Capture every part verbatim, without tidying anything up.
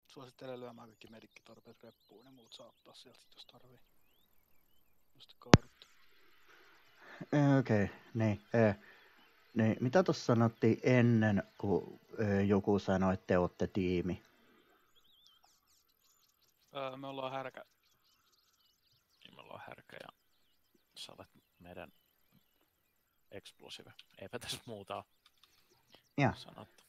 Suosittelen lyömään kaikki medikkitorpeet reppuun, niin muut saa ottaa sieltä sit, jos tarvii. Just kaaduttu. Okei, okay, niin, äh, niin. Mitä tuossa sanottiin ennen, kun äh, joku sanoi, että te olette tiimi? Öö, me ollaan härkä. Niin me ollaan härkä ja sä olet meidän explosive. Eipä tässä muuta ole sanottu.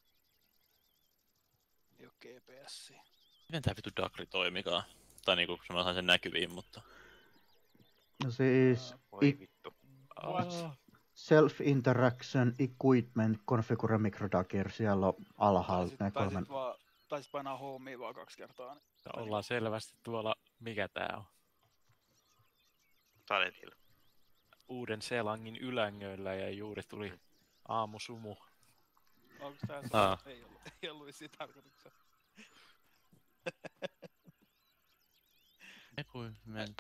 Ei oo G P S. Miten tää vitu Dagri toimikaan? Tai niinku se mä saan sen näkyviin, mutta... No siis... Uh, voi vittu. Oh. Self-interaction, equipment, configure microdagger, siellä on alhaalla ne kolmen... Taisit vaan... Taisit painaa homea vaan kaksi kertaa. Niin... Ollaan selvästi tuolla... Mikä tää on? Silent Hill. Uuden Selangin ylängöillä ja juuri tuli aamusumu. Onko tää ah. ei ollut, ei ollut vissiin tarkoituksena. Equipment.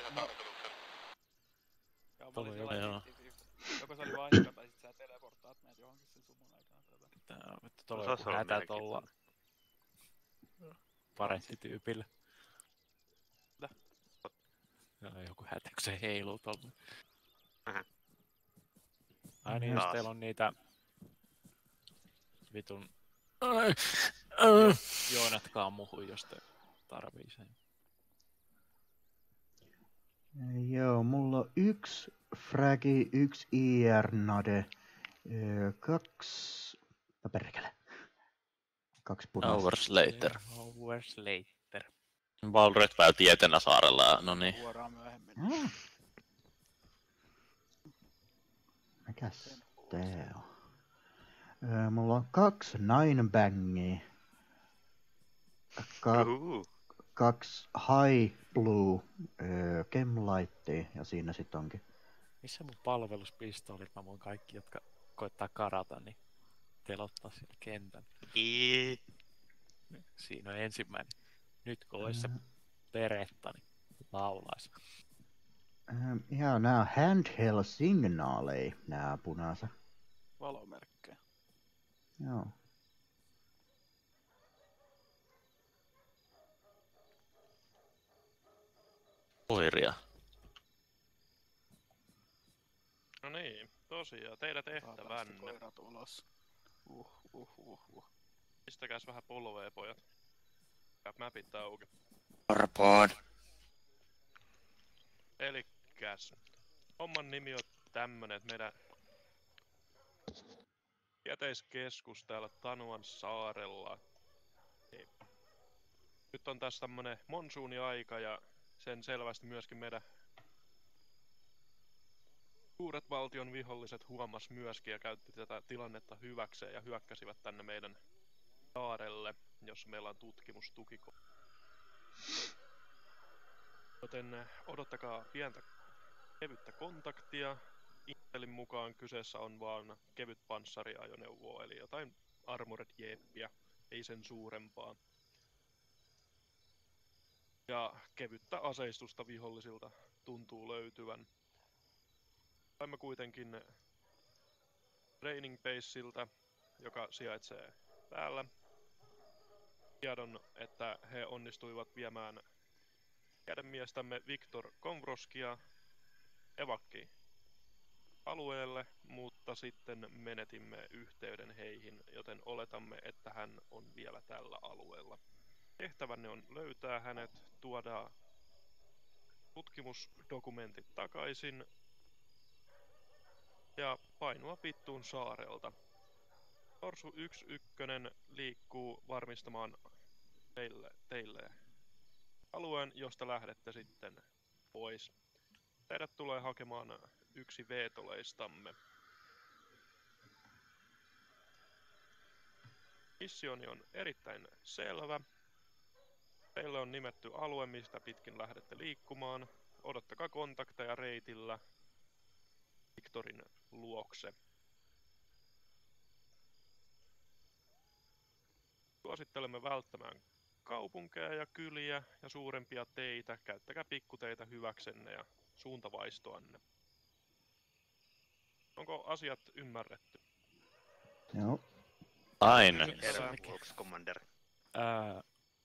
Joko se oli vahinko tai sit sä teleportaat meidät johonkin sen sumun aikana. Tää on vittu tuolla joku hätä tuolla parenttityypillä. Joku hätä, kun se heiluu tuolla. Ai niin, jos teillä on niitä vitun... Joonatkaa muhun, jos te tarvii sen. Joo, mulla on yksi fragi, yksi I R-nade, kaksi... No perkele. Kaksi punaista. Hours later. Hours later. Valret välti Etenäsaarella, no niin. Vuoraan myöhemmin. Mm. Mikäs tää on? Öö, mulla on kaksi nine bangia. Ka- Uhuhu. kaksi high blue öö, chemlighttia ja siinä sit onkin. Missä mun palveluspistoolit? Mä voin kaikki, jotka koittaa karata, niin telottaa siellä kentän. Ii. Siinä on ensimmäinen. Nyt kun olisi se peretta, niin laulaisi. Ähm, ihan nää on handheld signaaleja, nää punaisa. Valomerkkejä. Joo. Koiria. No niin, tosiaan, teidän tehtävänne. Koirat ulos. Uh, uh, uh, uh. Pistäkääs vähän polvea, pojat. Käy mapit auki. Arpaan. Elikkäs. Homman nimi on tämmönen, että meidän tieteiskeskus täällä Tanoan saarella. Ei. Nyt on tässä tämmönen monsuuni-aika ja sen selvästi myöskin meidän suuret valtion viholliset huomas myöskin ja käytti tätä tilannetta hyväkseen ja hyökkäsivät tänne meidän saarelle, jossa meillä on tutkimustukiko. Joten odottakaa pientä kevyttä kontaktia. Intelin mukaan kyseessä on vaan kevyt panssariajoneuvo, eli jotain armored jeeppiä, ei sen suurempaa. Ja kevyttä aseistusta vihollisilta tuntuu löytyvän. Saimme kuitenkin training baseiltä, joka sijaitsee täällä, tiedon, että he onnistuivat viemään kädenmiestämme Viktor Konvroskia evakki alueelle, mutta sitten menetimme yhteyden heihin, joten oletamme, että hän on vielä tällä alueella. Tehtävänne on löytää hänet, tuoda tutkimusdokumentit takaisin ja painua vittuun saarelta. Torsu yksi yksi liikkuu varmistamaan teille, teille alueen, josta lähdette sitten pois. Teidät tulee hakemaan yksi veetoleistamme. Missioni on erittäin selvä. Teille on nimetty alue, mistä pitkin lähdette liikkumaan. Odottakaa kontakteja reitillä Viktorin luokse. Suosittelemme välttämään kaupunkeja ja kyliä ja suurempia teitä. Käyttäkää pikkuteitä hyväksenne ja suuntavaistoanne. Onko asiat ymmärretty? Joo. Aina. Overwolf Commander. Ää,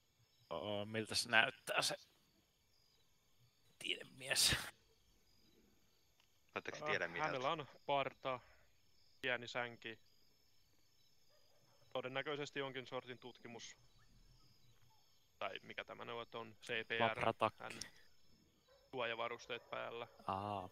Oh, miltä se näyttää se tiedemies? Oletteko se tiedemieheltä? Hänellä on parta, pieni sänki. Todennäköisesti jonkin sortin tutkimus. Tai mikä tämä ne on, C P R. Labratakki. Hän suojavarusteet päällä. Aa.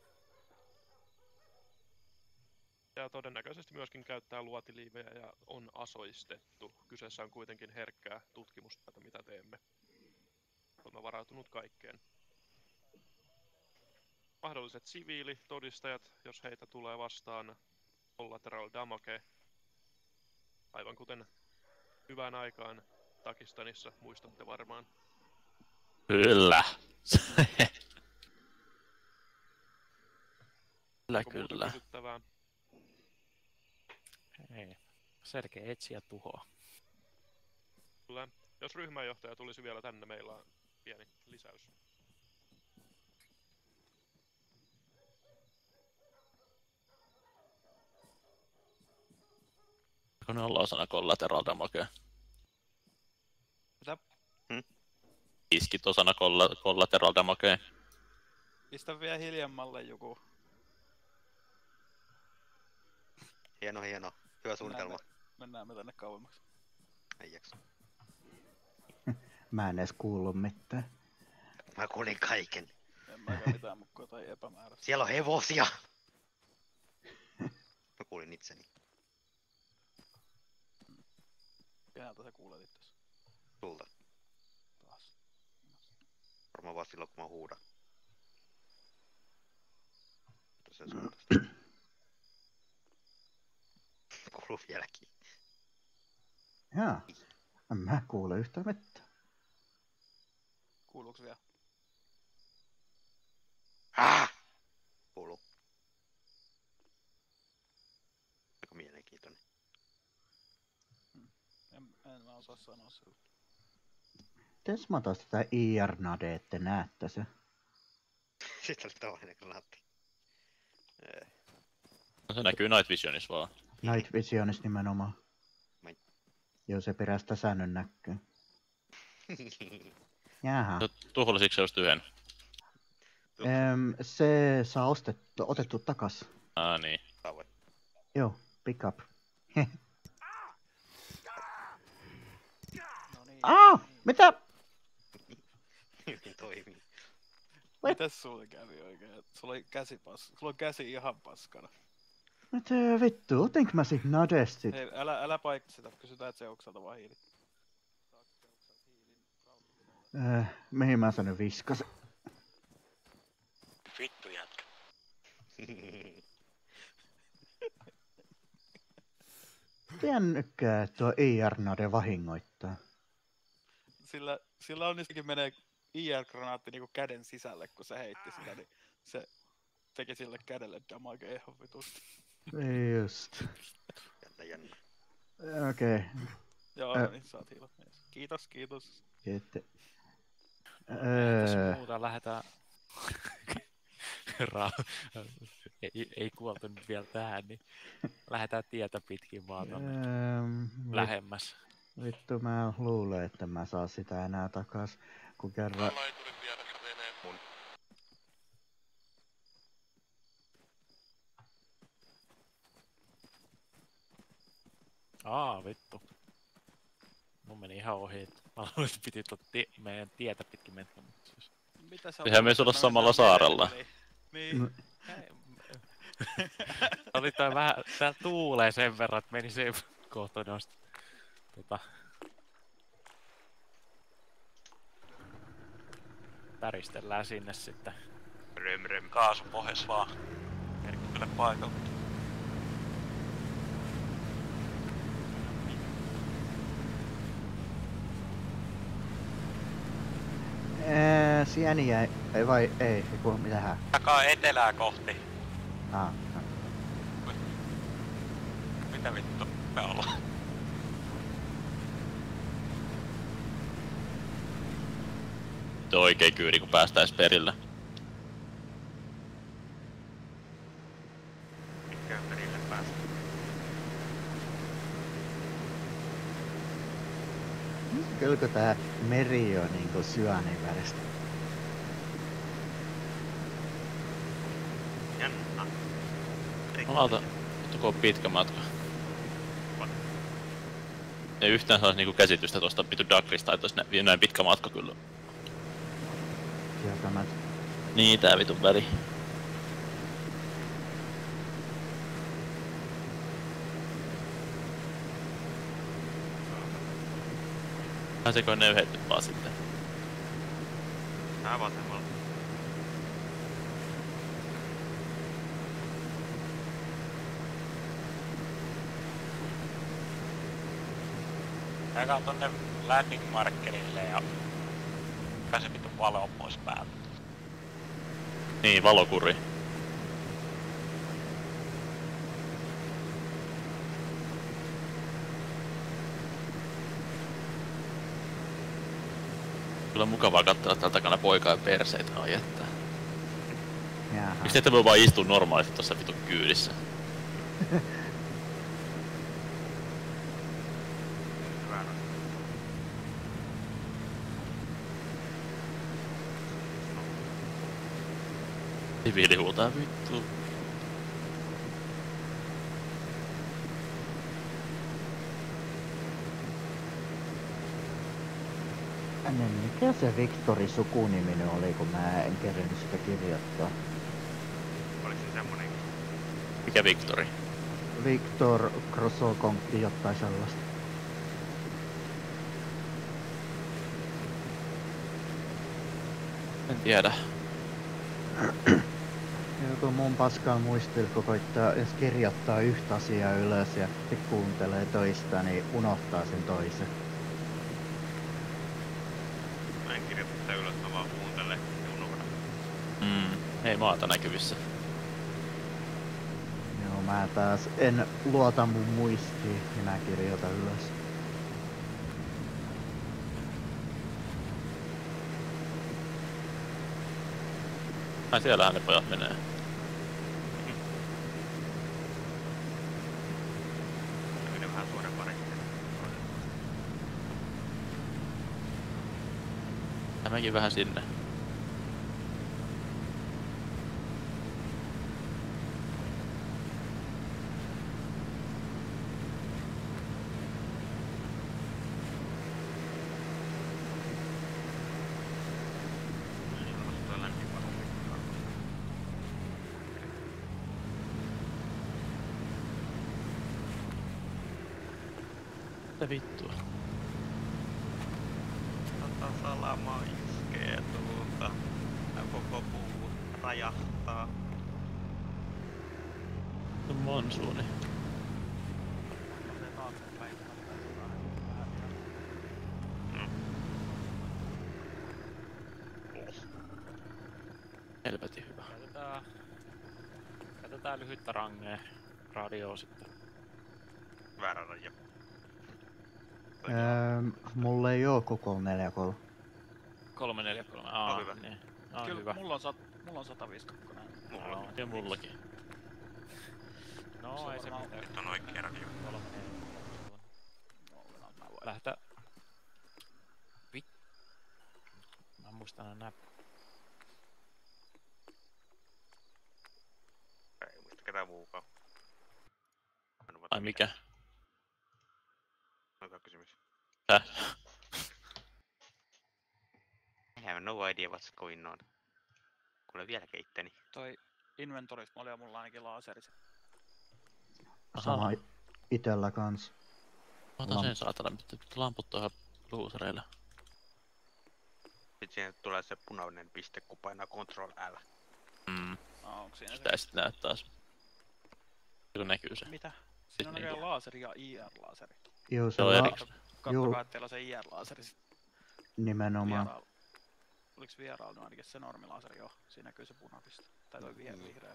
Ja todennäköisesti myöskin käyttää luotiliivejä ja on asoistettu. Kyseessä on kuitenkin herkkää tutkimustyötä, mitä teemme. Olemme varautunut kaikkeen. Mahdolliset siviilitodistajat, jos heitä tulee vastaan, collateral damage. Aivan kuten hyvään aikaan Takistanissa, muistatte varmaan. Kyllä. Kyllä, Onko muuta kyllä. kysyttävää? Ei. Selkeä etsiä tuhoa. Kyllä. Jos ryhmänjohtaja tulisi vielä tänne, meillä on pieni lisäys. Kun ne ollaan osana collateral damagea. Mitä? Hmm? Iskit osana colla- collateral damagea. Pistä vielä hiljemmalle joku. Hieno, hieno. Hyvä suunnitelma. Mennään, mennään me tänne kauemmaksi. Ei jaksa. Mä en edes kuullut mitään. Mä kuulin kaiken. En mäkään mitään mukaan tai epämääräistä. Siellä on hevosia! Mä kuulin itseni. Keneltä sä kuulet itses? Sulta. Taas. Varmaan vaan silloin, kun mä huudan. Tässä Mm. suuntasta. Kuuluu vieläkin. Jaa. En mä kuule yhtään mitään. Kuuluuks vielä? Ah! Kuuluu. Aika mielenkiintoinen. En, en mä osaa sanoa sille. Mites mä otas tätä I R-nade, ette näette se? Sitten oli tavallinen granaatti. No, se näkyy Night Visionissa vaan. Night Visionissa nimenomaan. Moi. Joo, se perästä säännön näkyy. Jaha. Tuholisitko se just yhden? Öm, se saa ostettu, otettu takas. Aa niin. Tavoin. Joo, pick up. No niin. Ah! Mitä? Hyvin toimii. Mitäs sulle kävi oikein? Sulla oli käsi pas... Sulla on käsi ihan paskana. Mitä vittu, otinko mä sit nadestit? Hei, älä, älä paikka sitä. Kysytään Zeukselta vaan hiili. Äh, mihin mä sanon viskasin? Vittu jätkä. Tiennytkää, että tuo I R-nade vahingoittaa. Sillä, sillä onnistukin menee I R-granaatti niinku käden sisälle, kun se heitti sitä, niin se teki sille kädelle damage ihan vitusti. Just. Jännä, jännä. Okei. Okay. Joo, Ä- no niin, saat hiilat mies. Kiitos, kiitos. Kiitti. Tässä Öö, muuta lähdetään... Ra- ei, ei kuoltu nyt vielä tähän, niin lähdetään tietä pitkin vaan tonne öö, lähemmäs. vittu, mä luulen, että mä saan sitä enää takas, kun kerran... Laiturin vieressä veneen mun. Aa, vittu. Mun meni ihan ohi. Mä luulen, että piti tuot tie- meidän tietä pitkin mennä. mutta siis- Mitä sä Eihän me olet olla sanonut samalla siellä saarella. merellä, Niin. No, Ei, oli toi vähän, tää tuulee sen verran, että meni se kohta noista. Tota... Päristellään sinne sitten. Röm, röm. Kaasu pohjas vaan. Merkittele paikalle. Ää, sieni jäi, ei vai ei, eiku mitähän. Takaa etelää kohti. Ah, ah. Mitä vittu me ollaan? Tuo oikein kyyri, kun päästäis perille. Mikä perille päästä? Kylkö tää meri on niinku syönin väristä? Jännä. Malta, tuko pitkä matka. Ei yhtään saisi niinku käsitystä tosta pitu Dagrista, että olisi näin pitkä matka kyllä. Kieltämättä. Niin, tää vitun väli. Pääseekö ne yhdet nyt vaan sitten? Tää vasemmalla. Käykää tonne landing markerille ja pääse vitun valo pois päältä. Niin, valokuri. Kyllä on mukavaa katsella täällä takana poikaa ja perseitä ajettaa. Jaha. Miksi ette voi vaan istua normaalisti tossa vitun kyydissä? Hyvä. Siviili huutaa vittu. Ennen mikä se Victori sukunimi nyt oli, kun mä en kerännyt sitä kirjoittaa? Oliko se semmonen? Mikä Victori? Victor Crosokontti jotain sellaista. En tiedä. Joku mun paskaa muistilla, kun koittaa edes kirjoittaa yhtä asiaa ylös ja sitten kuuntelee toista, niin unohtaa sen toisen. Mä en kirjoita sitä ylös, mä vaan kuuntelen ja unohdan. Mm, ei maata näkyvissä. Joo, mä taas en luota mun muistiin, niin mä kirjoitan ylös. Ai siellähän ne pojat menee. Se menee vähän suorempaan rekeen. Ja mäkin vähän sinne. Mitä vittua? Tota salama iskee tuulta. Ja koko puu rajahtaa. Se on monsuuni. Helvetin hyvä. Käytetään, käytetään lyhyttä rangea radioa sitten. Väärä raja. Öö, mulla ei oo koko neljä kolme. kolme neljä kolme. Aa, On hyvä. niin. Aa, Kyllä hyvä. mulla on, sat, mulla on sata viisikymmentäkaksi. Mulla Joo, ja mullakin. No ei se varmaan- mitään. Nyt on oikea radio. Kolme neljä. Mä voin. Lähteä. Vit. Mä muistan nää. Ei muista ketään muukaan. Ai mikä? Hyvä kysymys. Tää. I have no idea what's going on. Kuule vieläkin itteni. Toi inventoris oli ja mulla ainakin laserit. Sama itellä kans. Mä otan sen saatana, mutta lamput tuohon luusereille. Sitten siihen tulee se punainen piste, kun painaa Control L. Mm. Ah, onko siinä Sitä ei sit näy taas. Kun näkyy se. Mitä? Sit Siinä on niin. näköjään laaseri ja I R-laaseri. Joo, se Se on on erikseen. Kattokaa, että teillä on se I R-laaseri sit nimenomaan. vieraalla. Oliks vieraalla nyt ainakin se normilaaseri? Joo, siinä näkyy se punapiste. Tai toi vie- vihreä.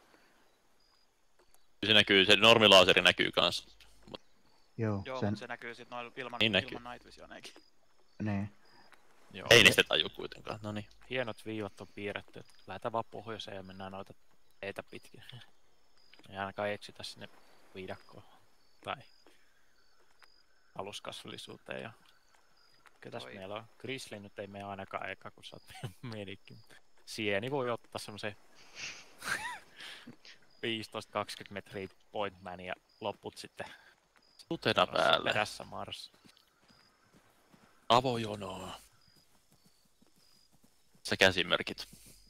Se näkyy, se normilaaseri näkyy kans. Joo, Joo, sen, mut se näkyy sit noilla ilman, Niin näkyy. ilman night visioneikin. niin. Joo. Ei niistä taju kuitenkaan, noniin. Hienot viivat on piirretty, että lähdetään vaan pohjoiseen ja mennään noita teitä pitkin. Ei ainakaan eksytä sinne viidakkoon tai aluskasvillisuuteen ja Kyllä tässä Toi. meillä on. Grizzly nyt ei mene ainakaan eka, kun sä oot medikki. Sieni voi ottaa semmosen viisitoista kaksikymmentä metriä pointman ja loput sitten Tutena päälle. perässä Mars. Avojonoa. Se käsimerkit.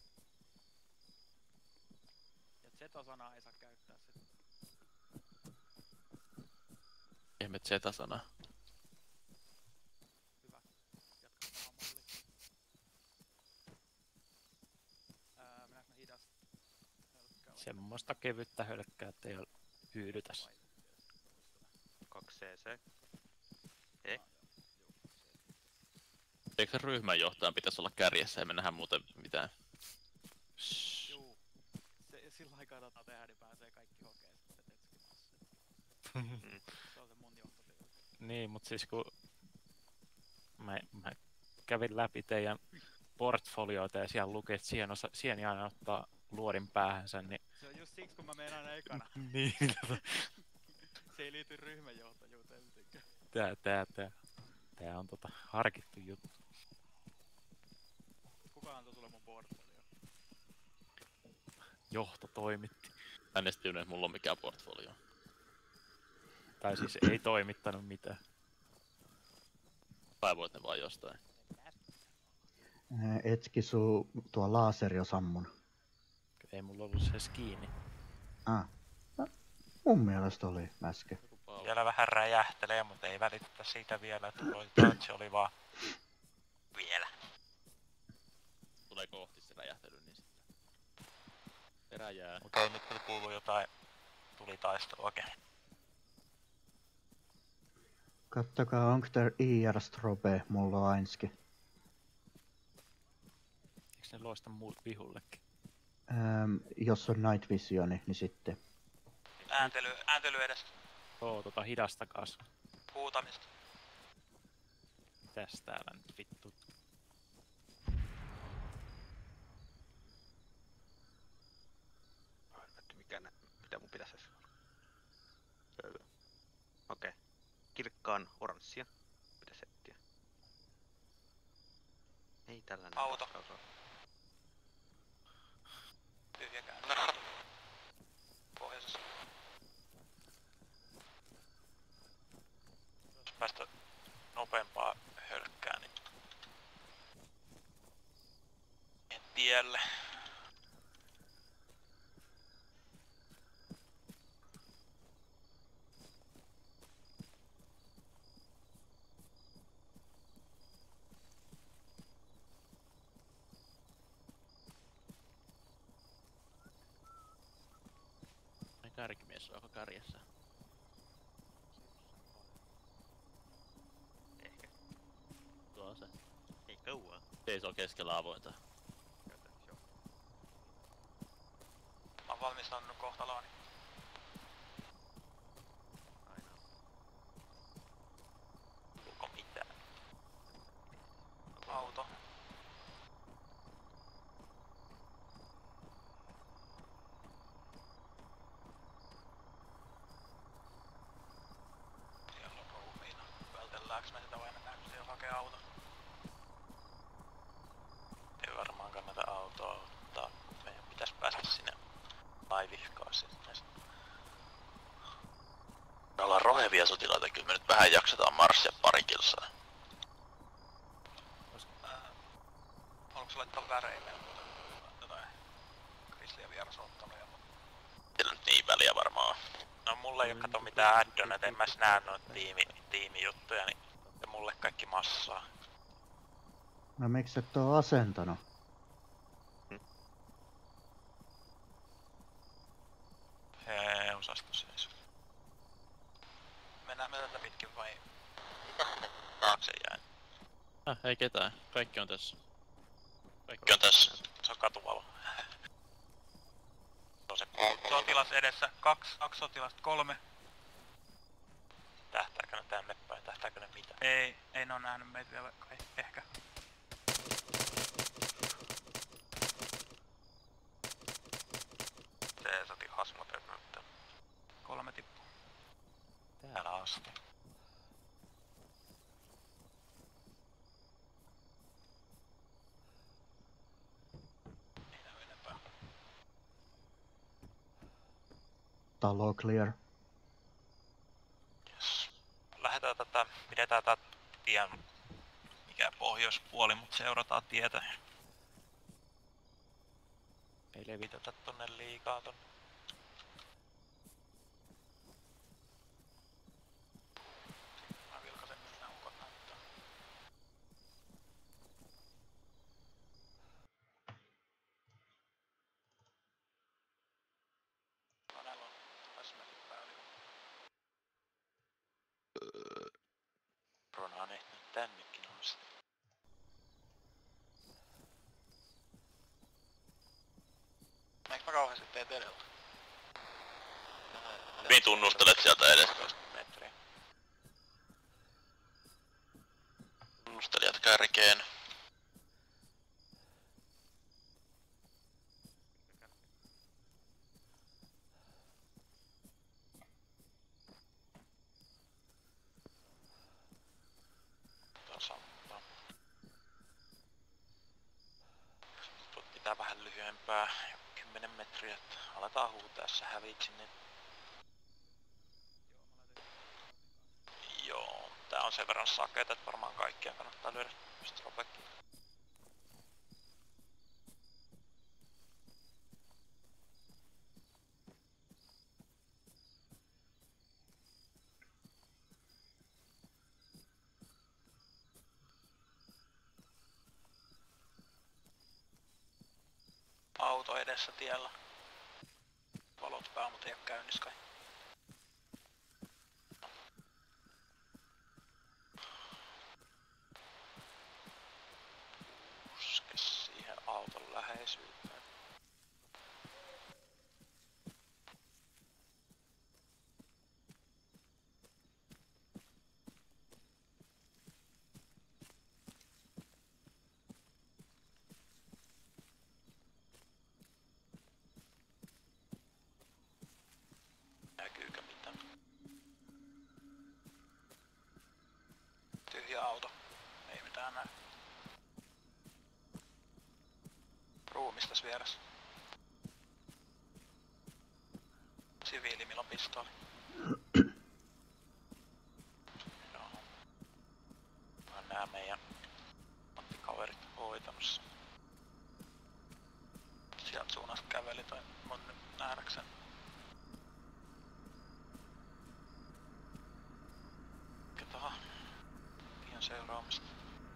Ja Z-sanaa ei saa käyttää sitä. Ihme Z-sana. Hyvä. Jatkaa sama malli. Ää, mennäänkö me hidasta? Semmoista kevyttä hölkkää, ettei ole hyydytäs. kaksi cc. Eh? Eikö se ryhmänjohtajan pitäisi olla kärjessä ja me nähdään muuten mitään? Juu. Se, sillä aikaa kannattaa tehdä, niin pääsee kaikki hokeen sitten tetskimassa. Se on se mun johtotyyli. Niin, mut siis kun mä, mä kävin läpi teidän portfolioita ja siellä lukee, että siihen, osa, siihen aina ottaa luodin päähänsä, niin... Se on just siksi, kun mä menen aina ekana. Niin, se ei liity ryhmänjohtajuuteen mitenkään. Tää, tää, tää. Tää on tota harkittu juttu. Kuka antoi sulle mun portfolio? Johto toimitti. Hänestä ei mulla on mikään portfolio. Tai siis ei toimittanut mitään. Kaivoit ne vaan jostain. Etski suu tuo laaseri on sammunut. Ei mulla ollut se edes kiinni. Ah. No, mun mielestä oli äsken. Vielä vähän räjähtelee, mutta ei välitetä siitä vielä, että koitetaan, että se oli vaan vielä. Tulee kohti se räjähtely, niin sitten perä jää. Mutta ei nyt kyllä kuulu jotain tulitaisteluakin. Kattokaa, onko tää I R-strobe, mulla on ainski. Eikö ne loista muut vihullekin? Ähm, jos on night visioni, niin sitten. Ääntely, ääntely edes. Oo, tota hidastakaas. Huutamista. Mitäs täällä nyt vittu? Mikä nä... Mitä mun pitäisi edes... Okei. Okay. Kirkkaan oranssia. Mitä settiä? Ei tällainen. Auto. Vastaus. Tyhjä kääntö. Pohjoisessa. Jos päästä nopeampaa hölkkää, niin en tielle. Kärkimies on aika kärjessä. Ehkä. Tuo on se. Ei kauaa. Seisoo keskellä avointa. Käytännössä joo. Mä oon valmistanut kohtaloani. Aina. Onko mitään? Auto. Siellä on ruumiina. Vältelläänkö me sitä vai mennäänkö siellä hakee auto? Ei varmaan kannata autoa ottaa. Meidän pitäis päästä sinne laivihkaan sitten. Me ollaan rohevia sotilaita, kyllä me nyt vähän jaksetaan marssia pari kilsaa. Haluatko laittaa väreille jotain Grizzlyä vierasottanut? Sillä nyt niin väliä varmaan. No mulla ei oo kato mitään addon, et en mä näe noita tiimi, tiimijuttuja, niin ja mulle kaikki massaa. No miksi et oo asentanut? Hei, osasto seis. Mennään me tätä pitkin vai? Taakse jäin. Äh, ei ketään. Kaikki on tässä. Kaikki on tässä. Se on katuvalo. Se on se sotilas edessä. Kaksi, kaksi sotilasta, kolme. Tähtääkö ne tänne päin? Tähtääkö ne mitä? Ei, ei ne oo nähnyt meitä vielä kai. Ehkä. Se soti hasmot nyt. Kolme tippuu. Täällä asti. talo clear. Yes. Lähdetään tätä, pidetään tätä tien, mikä pohjoispuoli, mutta seurataan tietä. Ei levitetä tonne liikaa tonne. Mä vilkasen miltä ukot näyttää. Panella on täsmäkin päällikö. Rona on ehtinyt tännekin asti. Eikö mä kauheasti teet edellä? Hyvin tunnustelet sieltä edestä. Metriä. Tunnustelijat kärkeen. Tasampaa. Nyt pitää vähän lyhyempää, kymmenen metriä, että aletaan huutaa, jos sä häviit sinne. Joo, tää on sen verran sakeita, että varmaan kaikkia kannattaa lyödä stropekkiin. Auto edessä tiellä. Valot päällä, mutta ei oo käynnissä kai. Puske siihen auton läheisyyteen. Näkyykö mitään? Tyhjä auto. Ei mitään näy. Ruumistas vieressä. Siviili, millä on pistooli. Joo. Mä oon nää meidän kaverit hoitamassa. Sieltä suunnasta käveli tai mun nyt nähdäkseni. Ketohan pian seuraamista.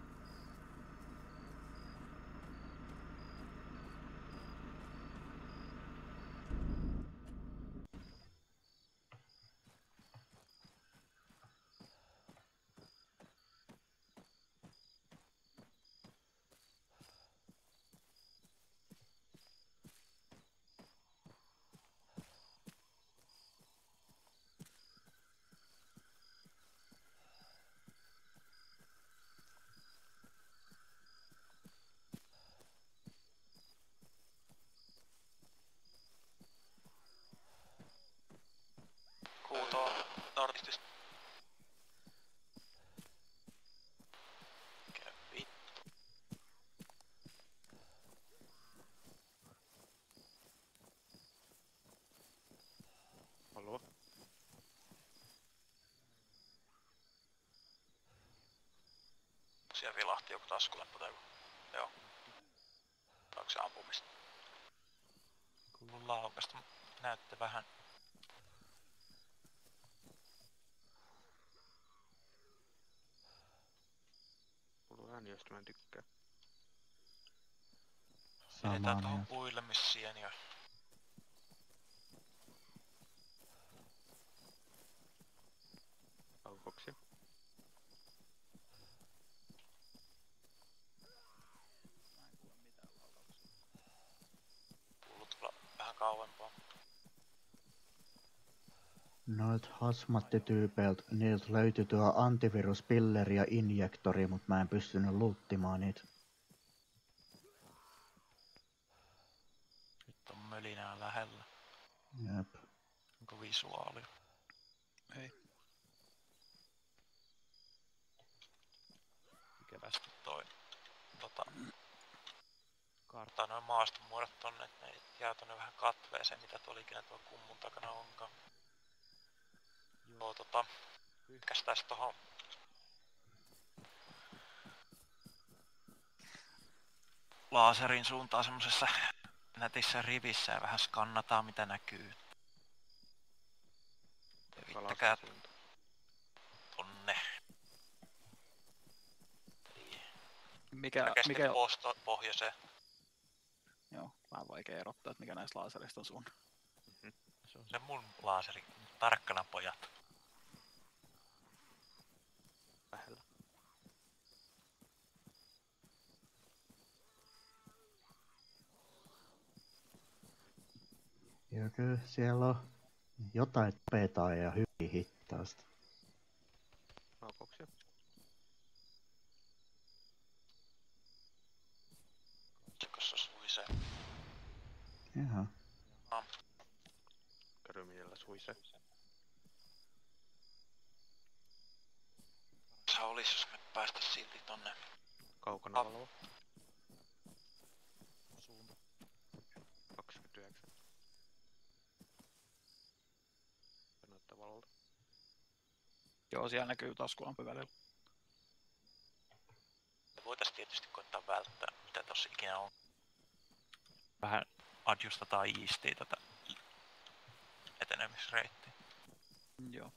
Huutoa nordistista. Mikä vittu. Haloo? Siellä vilahti joku taskulämpö tai joku. Joo. Onko se ampumista? Kuuluu laukasta, mutta näytte vähän. Kuuluu ääni, josta mä en tykkää. Pidetään Samaan tuohon mieltä. puille missien ja... Aukoksia. Kuuluu tulla vähän kauempaa. Noilta hasmattityypeiltä, niiltä löytyi tuo antiviruspilleri ja injektori, mutta mä en pystynyt luuttimaan niitä. Nyt on mölinää lähellä. Jep. Onko visuaali? Ei. Ikävästi toi tota, karttaa noin maastomuodot tonne, että ne jää tonne vähän katveeseen, mitä tuolla ikinä tuolla kummun takana onkaan. Joo, tota, pyyhkästäis tohon laaserin suuntaan semmosessa nätissä rivissä ja vähän skannataan mitä näkyy. Yrittäkää tonne. Mikä, mikä... Posto, pohjoiseen. Joo, vähän vaikea erottaa, että mikä näistä laaserista on sun. Mm-hmm. Se on se mun laaseri. Tarkkana pojat. Vähällä. Ja kyllä siellä on jotain petaa ja hyvin hittaasta. Laukauksia. Katsokossa suisee. Jaha. No. Kärymillä suisee. Se olis, jos me päästä silti tonne. Kaukana valvo. Suunta. kaksikymmentäyhdeksän. Näyttää valolta. Joo, siellä näkyy taskulampi välillä. Voitais tietysti koittaa välttää, mitä tossa ikinä on. Vähän adjustataan iistiin tätä etenemisreittiä. Joo.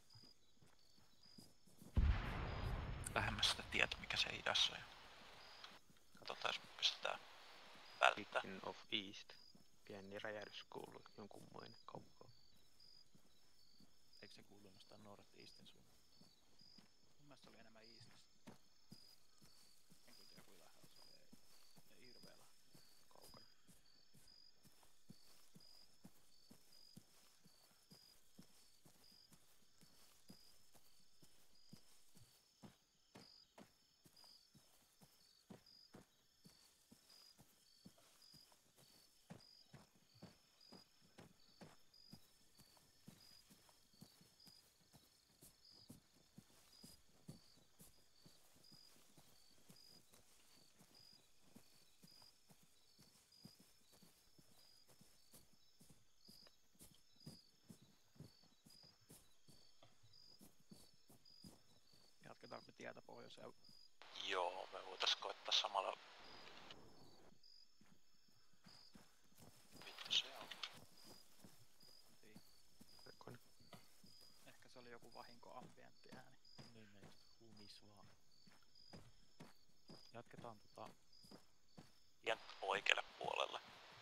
Lähemmäs sitä tietä, mikä se idässä on. Katsotaan, jos me pystytään välttää. Picking of East. Pieni räjähdys kuuluu jonkunmoinen kaukaa. Eikö se kuulu jostain North-Eastin suuntaan? Mun mielestä se oli enemmän Eastistä. En kyllä tiedä kuin lähellä se oli. Ei, ei hirveellä kaukana. Jatketaanko me tietä pohjoiseen? Joo, me voitais koittaa samalla. Vittu se on. Niin. Ehkä se oli joku vahinkoambientti ääni. Niin meistä humis vaan. Jatketaan tota... Tien oikealle puolelle.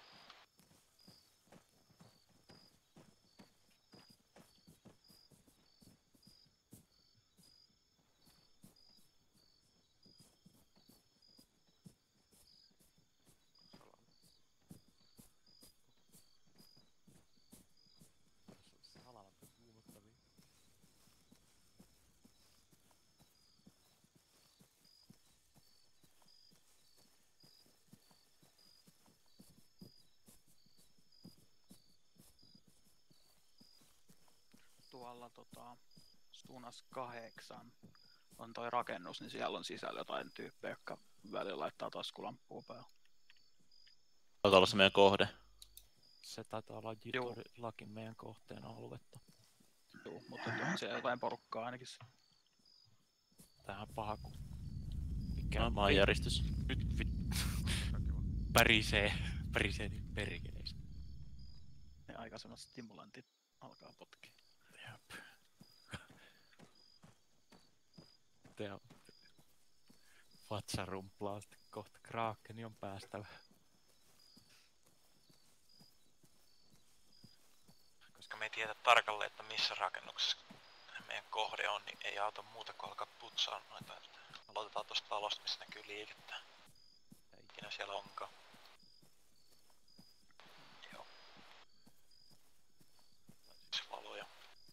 Salalat on kuumottavia. Tuolla tota, suunnassa kahdeksan on toi rakennus, niin siellä on sisällä jotain tyyppejä, jotka välillä laittaa taskulampua päälle. Taitaa olla se meidän kohde. Se taitaa olla Jitori-lakin meidän kohteen aluetta. Joo, mutta on siellä jotain porukkaa ainakin. Tämähän on paha, kun... Mikä No, maanjäristys. Nyt vit... Pärisee. Pärisee niin perkeleistä. Ne aika semmoset stimulantit alkaa potkia. Jep. Teo. Vatsa rumplaa sitten kohta. Krakeni on päästävä. Koska me ei tiedä tarkalleen, että missä rakennuksessa meidän kohde on, niin ei auta muuta kuin alkaa putsaa noita. Aloitetaan tosta talosta, missä näkyy liikettä. Ja ikinä siellä onkaan. Joo. Se valoja.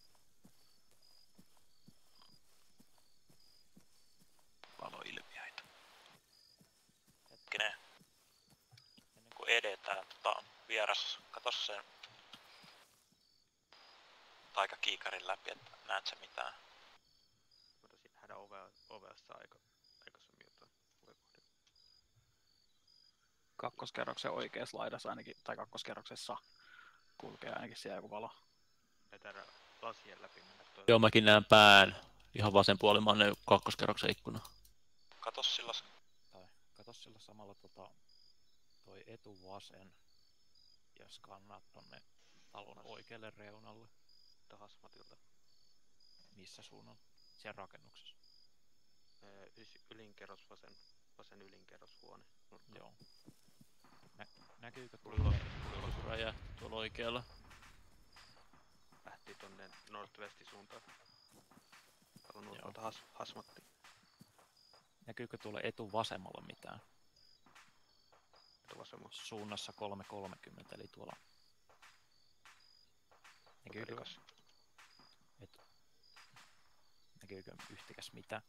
Valoilmiöitä. Hetkinen. Ennen kuin edetään, tota, vieras, kato sen taikakiikarin läpi, että näet sä mitään. Voitaisiin nähdä ovea, ovesta aika, aikaisemmin jotain. kakkoskerroksen oikeassa laidassa ainakin, tai kakkoskerroksessa kulkee ainakin siellä joku valo. Ei täällä lasien läpi mennä toi. Joo, mäkin näen pään. Ihan vasenpuolimainen kakkoskerroksen ikkuna. Katos sillä... Tai katos sillä samalla tota, toi etuvasen ja skannaa tonne talon oikealle reunalle. Hasmatilta. Missä suunnalla? Siellä rakennuksessa. Ylinkerros, vasen, vasen ylinkerroshuone. Nurkka. Joo. Nä, näkyykö Mulla tuolla? Joku räjää tuolla oikealla. lähti tonne northwestin suuntaan. Talon nurkalta has, hasmatti. Näkyykö tuolla etuvasemmalla mitään? Vasemmalla. Suunnassa kolme kolmekymmentä, eli tuolla. Näkyykö, Paperikas. et, näkyykö yhtikäs mitään?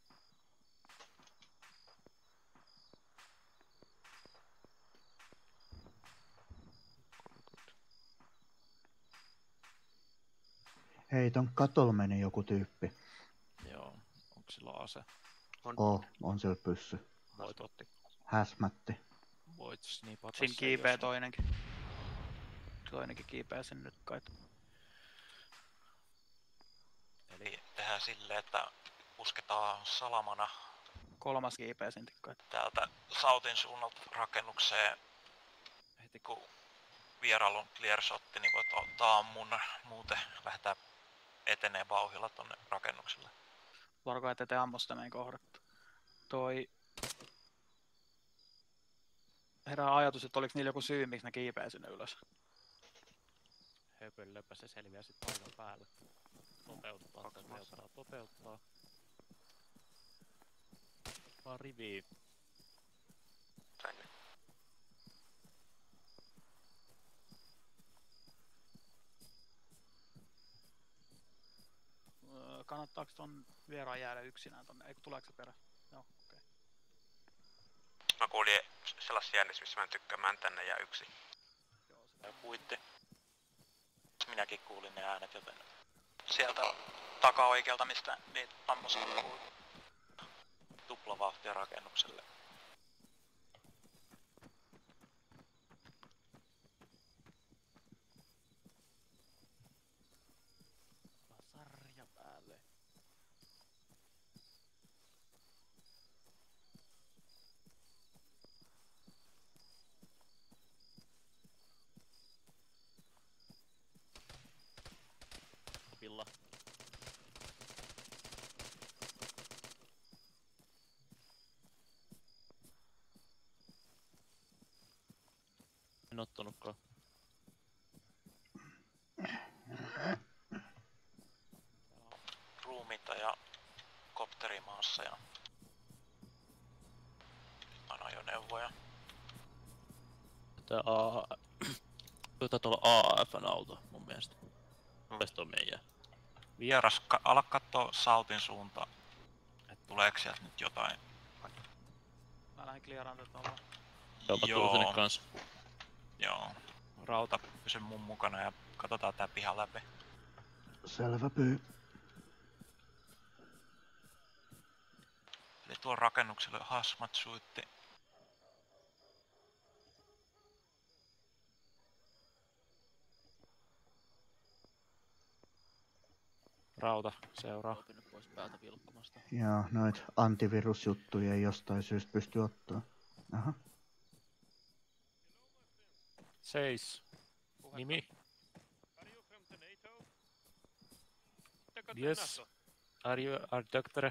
Hei, ton katolla meni joku tyyppi. Joo, onko sillä ase? On. Oh, on siellä pyssy. Voit otti. Häsmätti. Voit snipata Siinä sen, kiipeä jos- toinenkin. Toinenkin kiipeä sen nyt kai. Eli Tehdään silleen, että pusketaan salamana Kolmas kiipeä sen kai. täältä Sautin suunnalta rakennukseen. Heti kun vierailun clear shotti, niin voit ottaa ammun. Muuten lähdetään etenee vauhdilla tonne rakennukselle. Varko, että te ammusta meidän kohdattu. Toi... Herää ajatus, että oliko niillä joku syy, miksi ne kiipeä sinne ylös. höpölöpä se selviää sit paikan päälle. Toteuttaa, toteuttaa, toteuttaa. Vaan riviin. Öö, kannattaako ton vieraan jäädä yksinään tonne? Eikö tuleeko se perä? Joo, okei. Okay. Mä kuulin sellaisia äänissä, missä mä en tykkää, mä en tänne jää yksin. Joo, se Puitti. Minäkin kuulin ne äänet, joten sieltä taka-oikealta, mistä niitä ammosta kuului. Tuplavauhtia rakennukselle. Sarja päälle. Villa. En ottanutkaan. Ruumiita ja kopterimaassa ja on ajoneuvoja. Tää A... Taitaa olla A F:n auto mun mielestä. Mielestä on meidän. Vieras, ka- ala kattoo Sautin suuntaan, että tuleeko sieltä nyt jotain. Mä lähden clearaan tätä ollaan. Joo, mä tulen sinne kanssa. Joo. Rauta, pysy mun mukana ja katsotaan tää piha läpi. Selvä pyy. Eli tuolla rakennuksella on hasmat suitti. Rauta seuraa. Nyt pois päältä vilkkumasta. Ja noit antivirusjuttuja ei jostain syystä pysty ottaa. Aha. Seis. Nimi? Are you from the NATO? Taka Yes. NATO. Are you are doctor?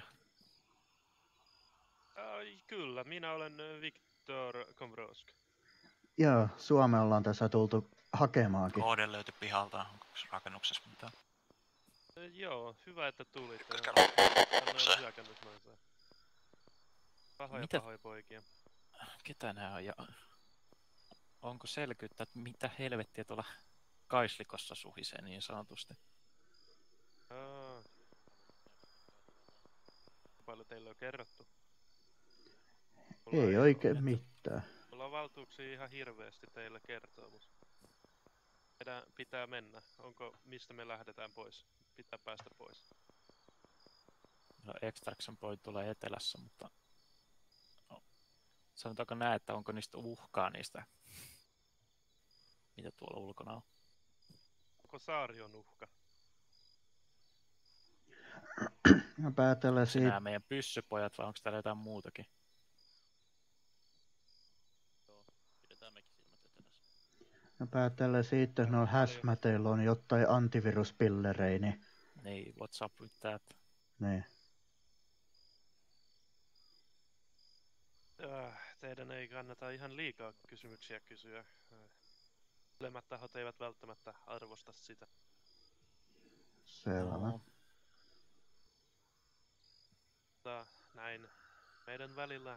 Ai, kyllä, minä olen ö, Viktor Komrosk. Joo, Suomeen ollaan tässä tultu hakemaankin. Koode löytyi pihalta, onko rakennuksessa mitään? Ö, Joo, hyvä että tulit. Ykköskerros. Tänne on hyökännyt noita. Pahoja Mitä? pahoja poikia. Ketä nää on ja... Onko selkyyttä, että mitä helvettiä tuolla kaislikossa suhisee niin sanotusti? Aa. Paljon teille on kerrottu? Mulla Ei oikein mitään. Mulla on valtuuksia ihan hirveästi teille kertoa, mutta meidän pitää mennä. Onko, mistä me lähdetään pois? Pitää päästä pois. No, Extraction Point tulee etelässä, mutta... No. Sanotaanko näin, että onko niistä uhkaa niistä, mitä tuolla ulkona on? Onko saari on uhka? Mä päätellen Onko nämä siitä. meidän pyssypojat vai onko täällä jotain muutakin? Joo, pidetään mekin silmät etelässä. Mä päätellen siitä, että noilla häsmäteillä on jotain antiviruspillerejä, niin... Niin, what's up with that? Niin. Äh, teidän ei kannata ihan liikaa kysymyksiä kysyä. Ylemmät tahot eivät välttämättä arvosta sitä. Selvä. No. Mutta näin meidän välillä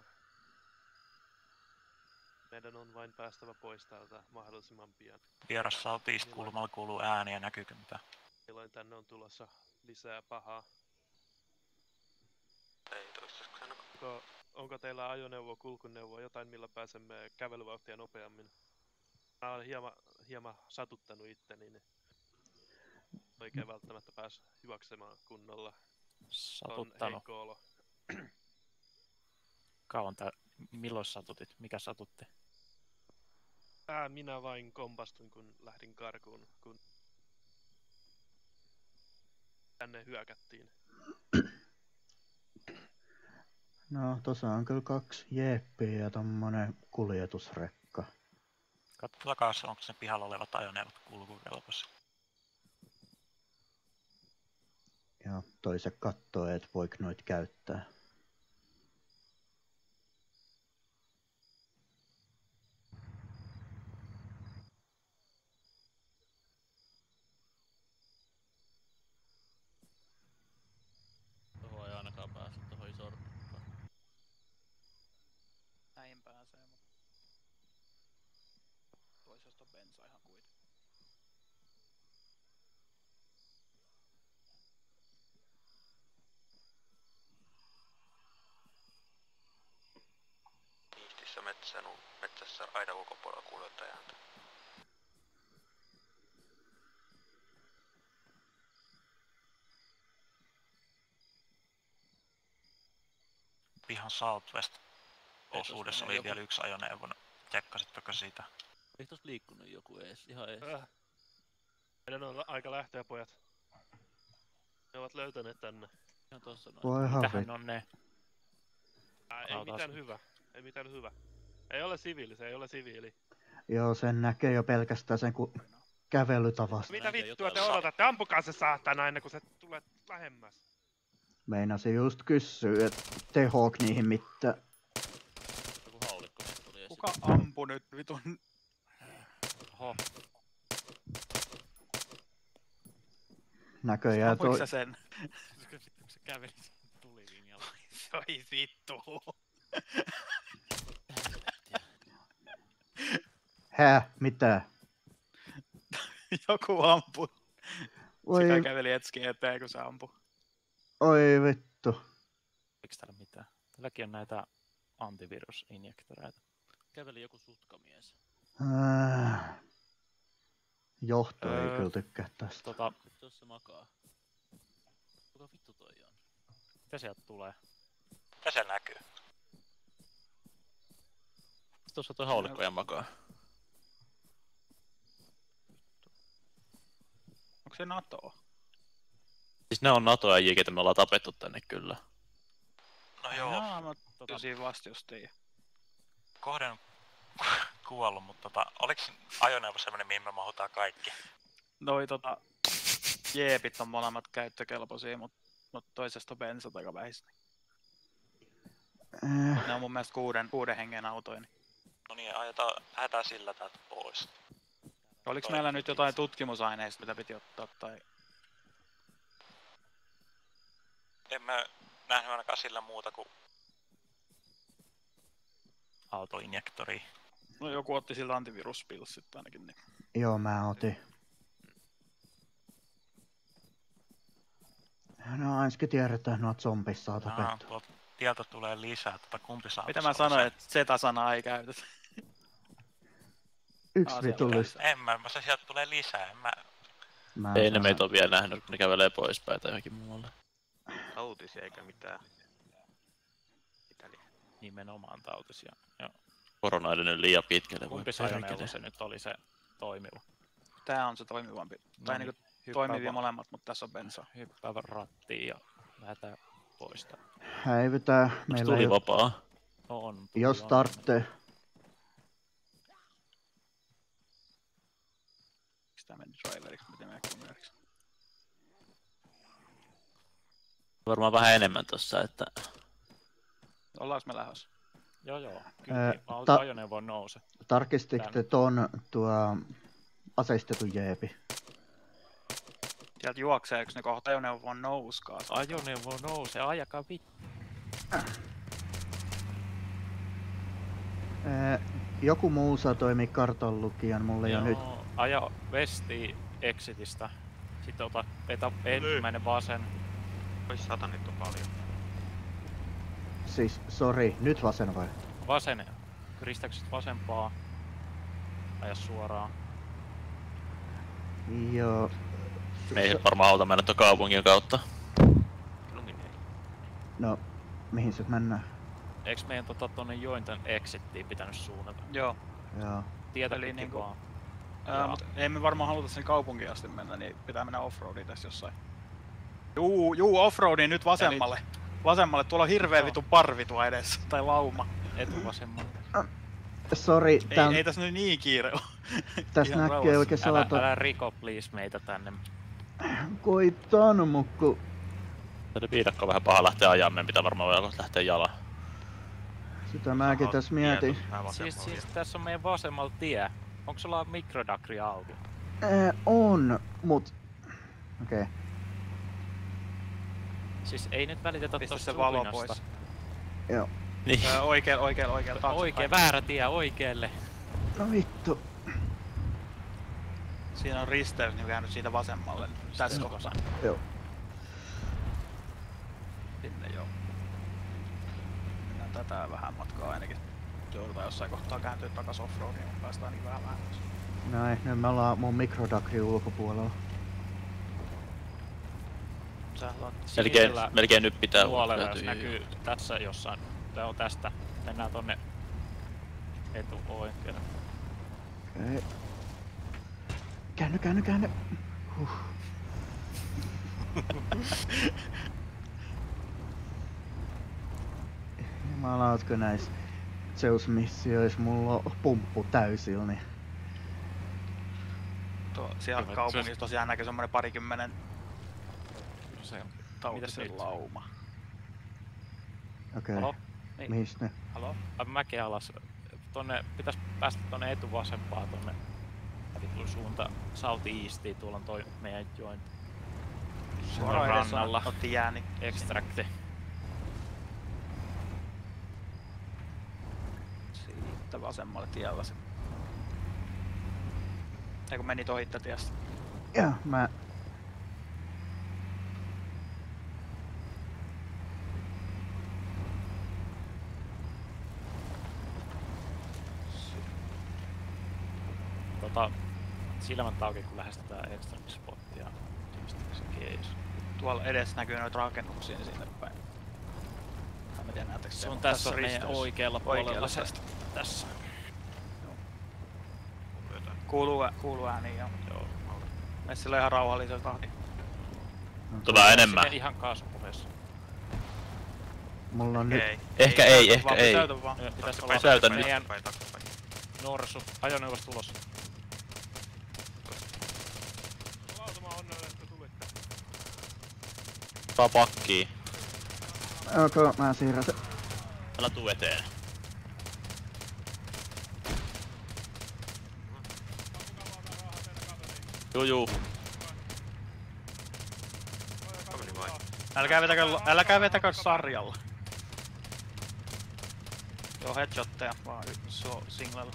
meidän on vain päästävä pois täältä mahdollisimman pian. Vierassa autista kulmalla kuuluu ääniä, näkyykö mitään? Milloin tänne on tulossa lisää pahaa? Ei toistaiseksi ainakaan. Onko, onko teillä ajoneuvo, kulkuneuvo, jotain millä pääsemme kävelyvauhtia nopeammin? Mä olen hieman, hieman satuttanut itteni, niin oikein välttämättä pääs juoksemaan kunnolla. On Satuttanut. heikko olo. Kauan tää... Milloin satutit? Mikä satutti? Ää, minä vain kompastuin, kun lähdin karkuun, kun tänne hyökättiin. No, tossa on kyllä kaksi jeeppiä ja tommonen kuljetusrekka. Katsotaan, onko se pihalla olevat ajoneuvot kulkukelpoisia. Ja toiset kattoo, et voiko noit käyttää. Tuohon ei ainakaan pääse, tuohon isoon rukkaan. Näin pääsee, mutta toisesta on bensa ihan kuitenkin. Iistissä metsän, metsässä aidan ulkopuolella kuuluu ääntä. Pihan Southwest osuudessa oli vielä yksi ajoneuvo. Tsekkasitteko siitä? Eikö tossa liikkunut joku ees? Ihan ees. Äh. Meidän on aika lähteä, pojat. Ne ovat löytäneet tänne. Ihan tossa noin. Voi Mitähän havi. on ne? Ää, ei Kautas. mitään hyvä. Ei mitään hyvä. Ei ole siviili, se ei ole siviili. Joo, sen näkee jo pelkästään sen ku kävelytavasta. Mitä näkee vittua te jotain. odotatte? Ampukaa se saatana ennen kuin se tulee lähemmäs. Meinasin just kysyä, et tehook niihin mitään. Joku haulikko nyt tuli esiin. Kuka ampui nyt vitun? Oho, Näköjään Ampuiko toi... sä sen? kun se käveli tulilinjalla. Oi vittu. Hää? Mitä? Joku ampui. Oi, Sitä käveli etski eteen, kun se ampui. oi vittu. Eikö täällä mitään? Täälläkin on näitä antivirusinjektoreita. Käveli joku sutkamies. Äh. Johto ei Öö. kyllä tykkää tästä. Tota, Tuossa makaa. Kuka vittu toi on? mitä sieltä tulee? Mitä siellä näkyy? Tuossa toi haulikko ja makaa. Onko se NATO? Siis ne on NATO-äijiä, ketä me ollaan tapettu tänne kyllä. No joo, Jaa, mä tota siinä vastustin. kohden on kuollut, mutta tota, oliks ajoneuvo semmonen, mihin me mahutaan kaikki? Noi tota... Jeepit on molemmat käyttökelpoisia, mut, mut toisesta on bensat aika vähistä. Äh. Ne on mun mielestä kuuden, kuuden hengen autoja. Niin. No niin, ajetaan, lähdetään sillä täältä pois. Oliks Toi meillä nyt itse. jotain tutkimusaineista, mitä piti ottaa tai... En mä nähnyt ainakaan sillä muuta kuin Auto. autoinjektori. No joku otti sillä antiviruspilssit ainakin. Niin. Joo, mä otin. No ainakin tiedetään, noita zombis saa No, tapettu. tuolta tieltä tulee lisää, tota kumpi saa. Mitä mä sanoin, että Z-sanaa ei käytetä? Yksi Aa, siellä vitullista. En mä, mä se sieltä tulee lisää, en mä... Mä Ei ne sanon- meitä ole vielä nähnyt, kun ne kävelee poispäin tai johonkin muualle. Autisia eikä mitään. Mitä liian? nimenomaan tautisia. Joo. Korona on edennyt liian pitkälle. Kumpi se ajoneuvo se nyt oli se toimiva? Tää on se toimivampi. No Tai niin, niinku hyppää toimivia va- molemmat, mutta tässä on bensaa. Hyppää rattiin ja lähdetään poista. Häivytään. Onks Meillä tuli ei ole... vapaa? On. tuli Jos on, tarvitsee. Miksi tää meni driveriksi, miten meni kummeriksi? Varmaan vähän enemmän tossa, että... Ollaanko me lähdössä? Joo joo, kyllä Ää, niin, auto ta- ajoneuvo nouse. Tarkistitte ton tuo aseistetun jeepi? Sieltä juoksee yksi, ne kohta ajoneuvo vaan nouskaa. Ajoneuvo nouse, ajakaa vittu. Ää, joku muu saa toimia kartanlukijan, mulle jo nyt. Aja vesti exitistä. Sitten ota vetä ensimmäinen vasen. Oi sata, nyt on paljon. Siis, sori, nyt vasen vai? Vasen. Kristääkö vasempaa? Aja suoraan. Joo. Me ei varmaan auta mennä tuon kaupungin kautta. No, mihin se mennään? Eiks meidän tota tonne jointen exittiin pitänyt suunnata? Joo. Joo. Tietä Eli pitkin niinku- vaan. Ää, mut ei me varmaan haluta sen kaupunkiin asti mennä, niin pitää mennä offroadiin tässä jossain. Juu, juu, offroadiin nyt vasemmalle. Vasemmalle, tuolla on hirveä Joo. vitu parvi tuo edessä, tai lauma. Etuvasemmalle. Sori, Ei, tää on, ei tässä nyt niin kiire oo. tässä ihan näkee rauhassa. oikein Älä, saata. älä riko please meitä tänne. Koitan, mukku. Tätä viidakko on vähän paha lähteä ajaa, meidän pitää varmaan vielä lähteä jalan. Sitä mäkin tässä mietin. Siis, siis tässä on meidän vasemmalla tie. Onko sulla mikrodakri auki? Ää, on, mut... Okei. Okay. Siis ei nyt välitetä Pistä tosta se valo suhinasta. pois. Joo. Niin. Ää, Oikealle, oikealle, oikealle. taaksepäin. Oikee, väärä tie, oikeelle. No vittu. Siinä on risteys, niin käännyt siitä vasemmalle. Tässä Joo. kohtaa. Joo. Sinne joo. Mennään tätä vähän matkaa ainakin. Joudutaan jossain kohtaa kääntyä takas offroadiin, kun päästään niin vähän vähän. Näin, nyt me ollaan mun mikrodakrin ulkopuolella. Sä haluat Melkein, Siellä melkein nyt pitää puolella, jos löytyy. näkyy tässä jossain. Tää on tästä. Mennään tonne etu oikealle. Okei. Okay. Käänny, käänny, käänny. Huh. Jumalausko näissä Zeus-missioissa mulla on pumppu täysillä, niin... Tuo, siellä Hyvä, kaupungissa se- tosiaan näkyy semmonen parikymmenen Se on. tautisen nyt? lauma. Okei. Okay. Halo? Niin. Mihin ne? Halo? Ai mäkeä alas. Tonne pitäis päästä tonne etuvasempaa tonne. Vitun suunta South Eastiin. Tuolla on toi meidän joint. Suoraan edessä rannalla. otti jääni. Extracte. Siitä vasemmalle tiellä se. Eiku meni ohitte tiestä. Joo, mä... Tota, silmät auki kun lähestytään extract spottia. Tietysti se keis. Tuolla edessä näkyy noita rakennuksia niin sinne päin. Tai mä tiedän näettekö Se on tässä on meidän risteys. oikealla puolella Oikealla se. tästä. Tässä. Kuuluu, ä- kuuluu ääni joo. Joo. Mene sillä ihan rauhallisella tahti. Tulee enemmän. Sekä ihan kaasupuheessa. Mulla on nyt... Okei. Ehkä ei, ehkä vaan, ei. pysäytä vaan. Joo, Pitäis olla Pysäytä nyt. meidän Takaisin, takaisin. norsu ajoneuvosta tulos. Lautama onnellinen, että tulitte. Saa pakkiin. Okei, okay, mä siirrän se. Älä tuu eteen. Juu juu. Kaveri vai? Älkää vetäkö, älkää vetäkö sarjalla. Joo, headshotteja vaan so, singlella.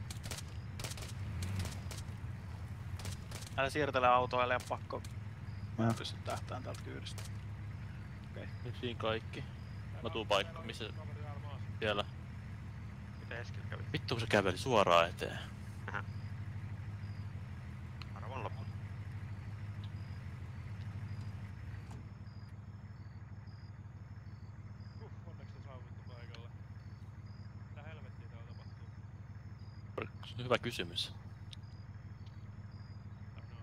Älä siirtele autoa, ellei oo pakko. Mä en Joo. pysty tähtään tältä kyydistä. Nyt siinä kaikki. Mä tuun paikkaan, missä siellä. Miten äsken kävi? Vittu kun se käveli suoraan eteen. Arvon loppu. Huh, onneksi te saavuitte paikalle. Se on hyvä kysymys. No.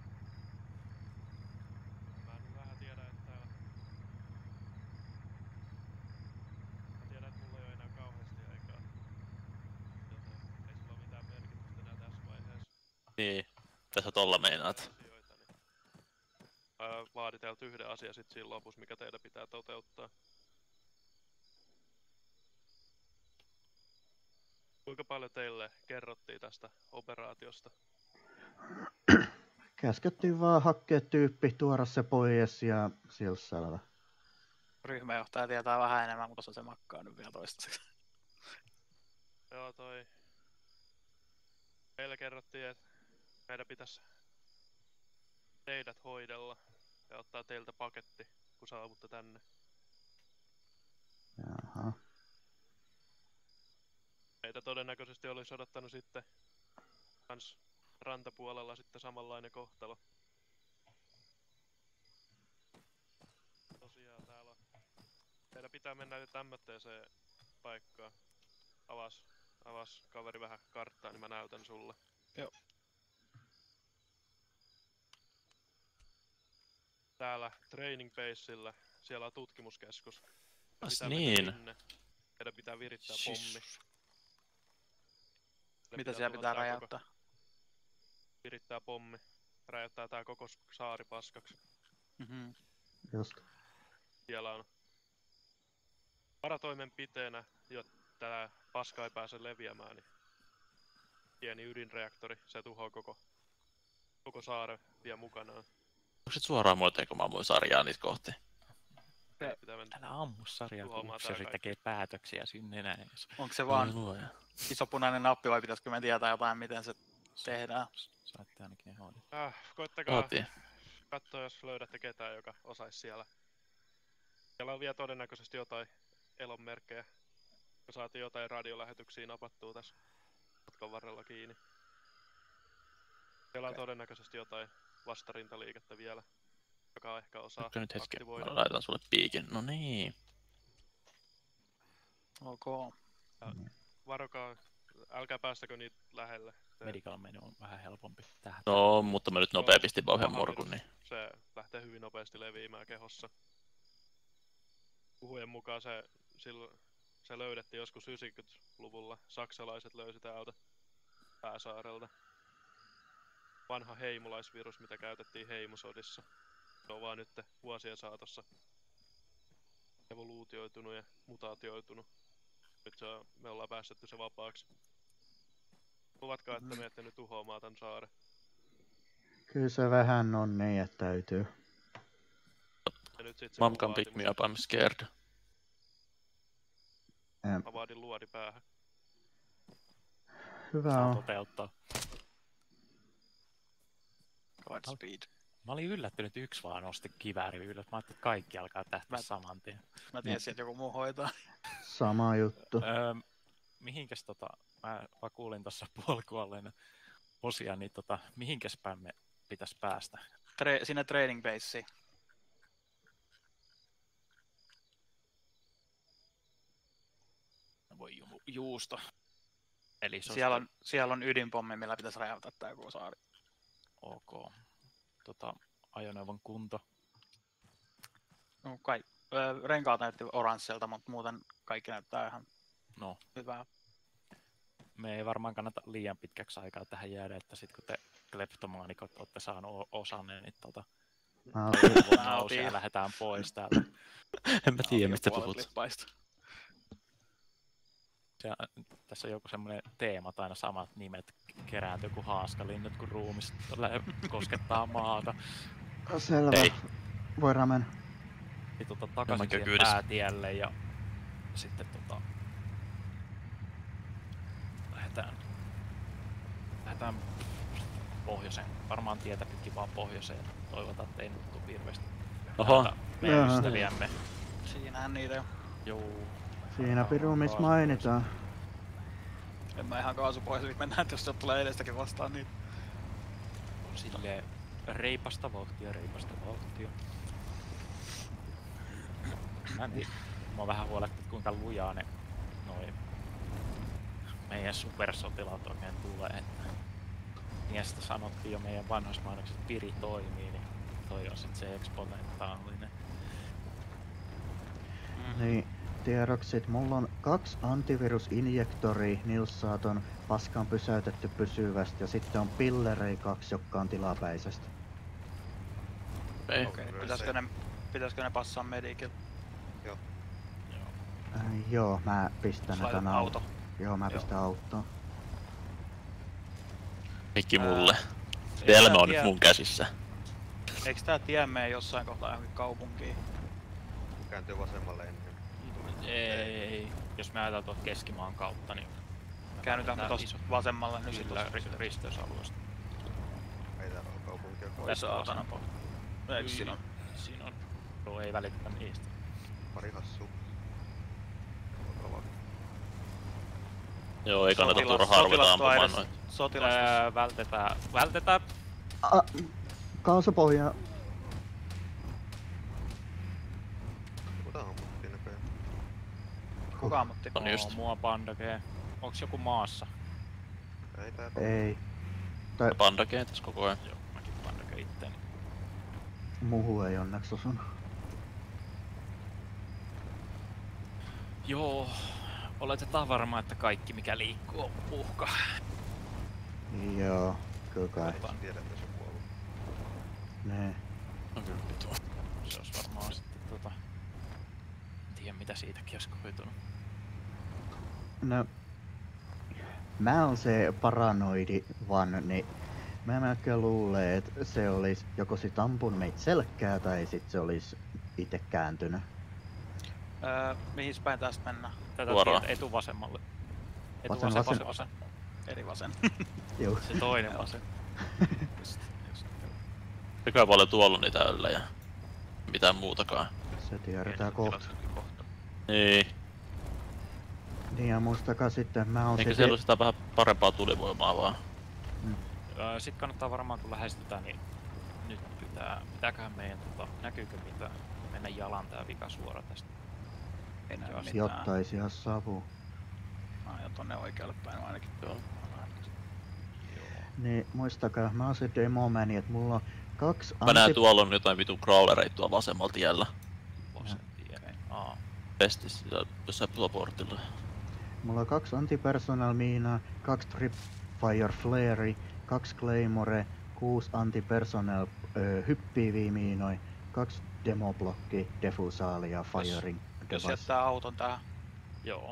Mä nyt vähän tiedän, että täällä... Mä tiedän, että mulla ei oo enää kauheasti aikaa. Joten ei sillä oo mitään merkitystä enää tässä vaiheessa. Niin, tässä tolla meinaat. Asioita, niin... Ää, vaaditeltu yhden asian sit siinä lopussa, mikä teidän pitää toteuttaa. Kuinka paljon teille kerrottiin tästä operaatiosta? Käskettiin vaan hakkea tyyppi, tuoda se pois ja sillä selvä. Ryhmäjohtaja tietää vähän enemmän, mutta se on se makkaa nyt vielä toistaiseksi. Joo, toi... Meille kerrottiin, että meidän pitäisi teidät hoidella ja ottaa teiltä paketti, kun saavutte tänne. Jaha. Meitä todennäköisesti olisi odottanut sitten kans rantapuolella sitten samanlainen kohtalo. Tosiaan täällä on... Meidän pitää mennä nyt tämmöiseen paikkaan. Avas, avas kaveri vähän karttaa, niin mä näytän sulle. Joo. Täällä training baseillä, siellä on tutkimuskeskus. As Pitää niin. mennä sinne. Meidän pitää virittää pommi. Mitä siellä pitää räjäyttää? Virittää pommi. Räjäyttää tää koko saari paskaksi. Mm-hmm. Just. Siellä on varatoimenpiteenä, jotta tää paska ei pääse leviämään, niin pieni ydinreaktori, se tuhoaa koko, koko saaren vie mukanaan. Onko sit suoraan muotoja, kun mä ammuin sarjaa niitä kohti? Älä ammu sarjaa, kun upseeri tekee päätöksiä sinne näin. Onko se vaan iso punainen nappi vai pitäisikö me tietää jotain, miten se tehdään? Saatte ainakin ne hoidot. Äh, koittakaa Otin. katsoa, jos löydätte ketään, joka osaisi siellä. Siellä on vielä todennäköisesti jotain elonmerkkejä. Me saatiin jotain radiolähetyksiä napattua tässä matkan varrella kiinni. Siellä on Okay. todennäköisesti jotain vastarintaliikettä vielä, joka ehkä osaa Ootko nyt hetki, aktivoida. mä laitan sulle piikin. No niin. Ok. Ja varokaa, älkää päästäkö niitä lähelle. Se, Medical menu on vähän helpompi tähän. No, mutta mä nyt nopea pistin vaan yhden morkun, niin... se lähtee hyvin nopeasti leviämään kehossa. Puhujen mukaan se, silloin, se löydettiin joskus yhdeksänkymmentäluvulla. Saksalaiset löysi täältä pääsaarelta. Vanha heimolaisvirus, mitä käytettiin heimosodissa. Se on vaan nyt vuosien saatossa evoluutioitunut ja mutaatioitunut. Nyt se on, me ollaan päästetty se vapaaksi. Luvatkaa, että menette nyt tuhoamaan tän saaren. Kyllä se vähän on niin, että täytyy. Ja nyt sit se Mom mun can pick vaatimus. me up, I'm scared. Mä vaadin luodi päähän. Hyvä Saa on. toteuttaa. Godspeed. Mä olin yllättynyt, että yksi vaan nosti kivääri ylös. Mä ajattelin, että kaikki alkaa tähtää Mä- saman tien. Mä tiesin, että joku muu hoitaa. Sama juttu. Öö, mihinkäs tota, mä vaan kuulin tossa puolikuolleena osia, niin tota, mihinkäs päin me pitäis päästä? Tre- sinne training baseen. Voi ju- juusto. Eli se Siellä on, siellä on ydinpommi, millä pitäisi räjäyttää tää joku saari. ok. Tota, ajoneuvon kunto. No, kai, ö, renkaat näytti oranssilta, mutta muuten kaikki näyttää ihan No, hyvää. me ei varmaan kannata liian pitkäksi aikaa tähän jäädä, että sit kun te kleptomaanikot olette saanut o- osanne, niin tota, Mä otin, Mä nousee otin. ja lähdetään pois täältä. En mä tiedä, mistä Puolet puhut. lippaista. Se, tässä on joku semmoinen teema, tai aina samat nimet kerääntyy kuin haaskalinnut, kun ruumis lä- koskettaa maata. selvä. Ei. Voidaan mennä. Niin tota, Mä takaisin käyn siihen kyydessä. päätielle ja sitten tota, lähdetään, lähdetään pohjoiseen. Varmaan tietä pitkin vaan pohjoiseen. Toivotaan, että ei nyt tule hirveästi Oho. täältä meidän Jaa. ystäviämme. Siinähän niitä jo. Juu. Siinä piru, missä mainitaan. En mä ihan kaasu pois, eli mennään, että jos sieltä tulee edestäkin vastaan, niin On silleen reipasta vauhtia, reipasta vauhtia. Mä en tiedä. Mä oon vähän huolettu, kuinka lujaa ne noi meidän meidän supersotilaat oikein tulee. Että miestä sanottiin jo meidän vanhoissa mainoksissa, että piri toimii, niin toi on sit se eksponentaalinen. Mm. Niin, tiedoksi, että mulla on kaksi antivirusinjektoria, niillä saa ton paskan pysäytetty pysyvästi, ja sitten on pillerei kaksi, jotka on tilapäisesti. Ei. Okei, okay. pitäisikö, ne, pitäisikö ne passaa medikille? Joo. Joo. Äh, joo, mä pistän ne tänään. Auto. Joo, mä pistän autoon. Mikki mulle. Telme on nyt mun käsissä. Eikö tää tie mene jossain kohtaa johonkin kaupunkiin? Kääntyy vasemmalle ennen. Ei, jos me ajatellaan tuolta keskimaan kautta, niin käännytään me tosta vasemmalle nyt sillä ri- risteysalueesta. Ei täällä ole kaupunkia. Tässä on saatana pohja. Eikö siinä on? Siinä on. Tuo ei välitä niistä. Pari hassua. Joo, ei kannata turhaa ruveta ampumaan noin. Sotilasta. Öö, vältetään. Vältetään. Ah, kaasupohjaa. Kuka ammuttiin näköjään? Kuka ammutti? On just. Mua pandagee. Onks joku maassa? Ei tää. Ei. Tai Pandagee tässä koko ajan. Joo, mäkin pandagee itteeni. muuhun ei onneksi osunut. Joo. Oletetaan varmaan, että kaikki mikä liikkuu on uhka. Joo, kyllä kai. Tiedän, että se on kuollut. Nee. No kyllä vitu. Se olisi varmaan sitten tota... En tiedä mitä siitäkin olisi koitunut. No, mä oon se paranoidi van, niin mä melkein luulen, että se olisi joko sit ampunut meitä selkkää tai sit se olisi itse kääntynyt. Öö, mihin päin tästä mennään? Tätä Suoraan. tietä etuvasemmalle. Vasen, Etuvasen, vasen. vasen, vasen. Eri vasen. Joo. Se toinen vasen. Just, just. Eikä paljon tuolla niitä yllä ja mitään muutakaan. Se tiedetään kohta. Niin. Niin ja muistakaa sitten, mä oon Eikä se... siellä ole sitä vähän parempaa tulivoimaa vaan. Öö, sit kannattaa varmaan kun lähestytään, niin nyt pitää, pitääköhän meidän tota, näkyykö mitään? Mennä jalan tää vika suora tästä. Ei näy mitään. Sijoittaisi ihan savu. Mä aion tonne oikealle päin ainakin. Joo. Niin muistakaa, mä oon se demomani, että mulla on kaksi Mä näen tuolla on jotain vitun crawlereita tuolla vasemmalla tiellä. Vasen tie. Aa. Pestissä jossain tuloportilla. Mulla on kaksi antipersonal miinaa, kaksi tripfire flare, kaksi claymore, kuusi antipersonal öö, hyppiviä miinoi, kaksi demoblokki, defusaali ja firing Jos device. jättää auton tähän. Joo.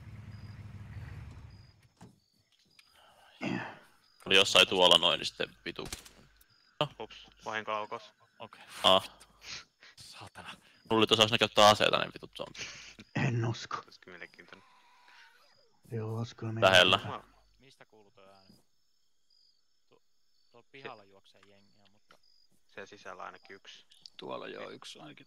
Oli jossain tuolla noin, niin sitten vitu. Ups, vahinkolaukos. Okei. Ah. Saatana. Luulin, että osaisi ne käyttää aseita ne vitut zombit. En usko. Olisiko mielenkiintoinen. Joo, olisiko me... Lähellä. Mä- Mistä kuuluu tuo ääni? Tuo, tuo pihalla juoksee jengiä, mutta... Siellä sisällä ainakin yksi. Tuolla joo yksi ainakin.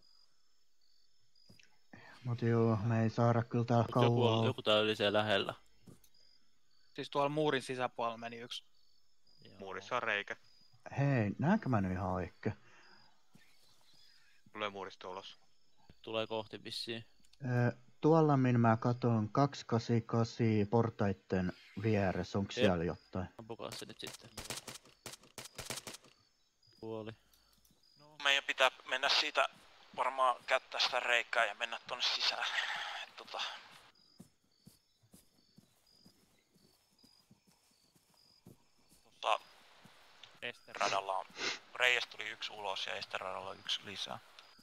Mut joo, me ei saada kyllä täällä Mut joku, kauaa. joku täällä oli siellä lähellä. Siis tuolla muurin sisäpuolella meni yksi. Joo. Muurissa on reikä. Hei, näenkö mä nyt ihan oikein? Tulee muurista ulos. Tulee kohti vissiin. Öö, tuolla minä mä katon kaksisataakahdeksankymmentäkahdeksan portaitten vieressä, onko Jep. siellä jotain? Ampukaa se nyt sitten. Puoli. Meidän pitää mennä siitä varmaan käyttää sitä reikää ja mennä tonne sisään. Et tota... Tota... Radalla on... Reiästä tuli yksi ulos ja esteradalla on yksi lisää.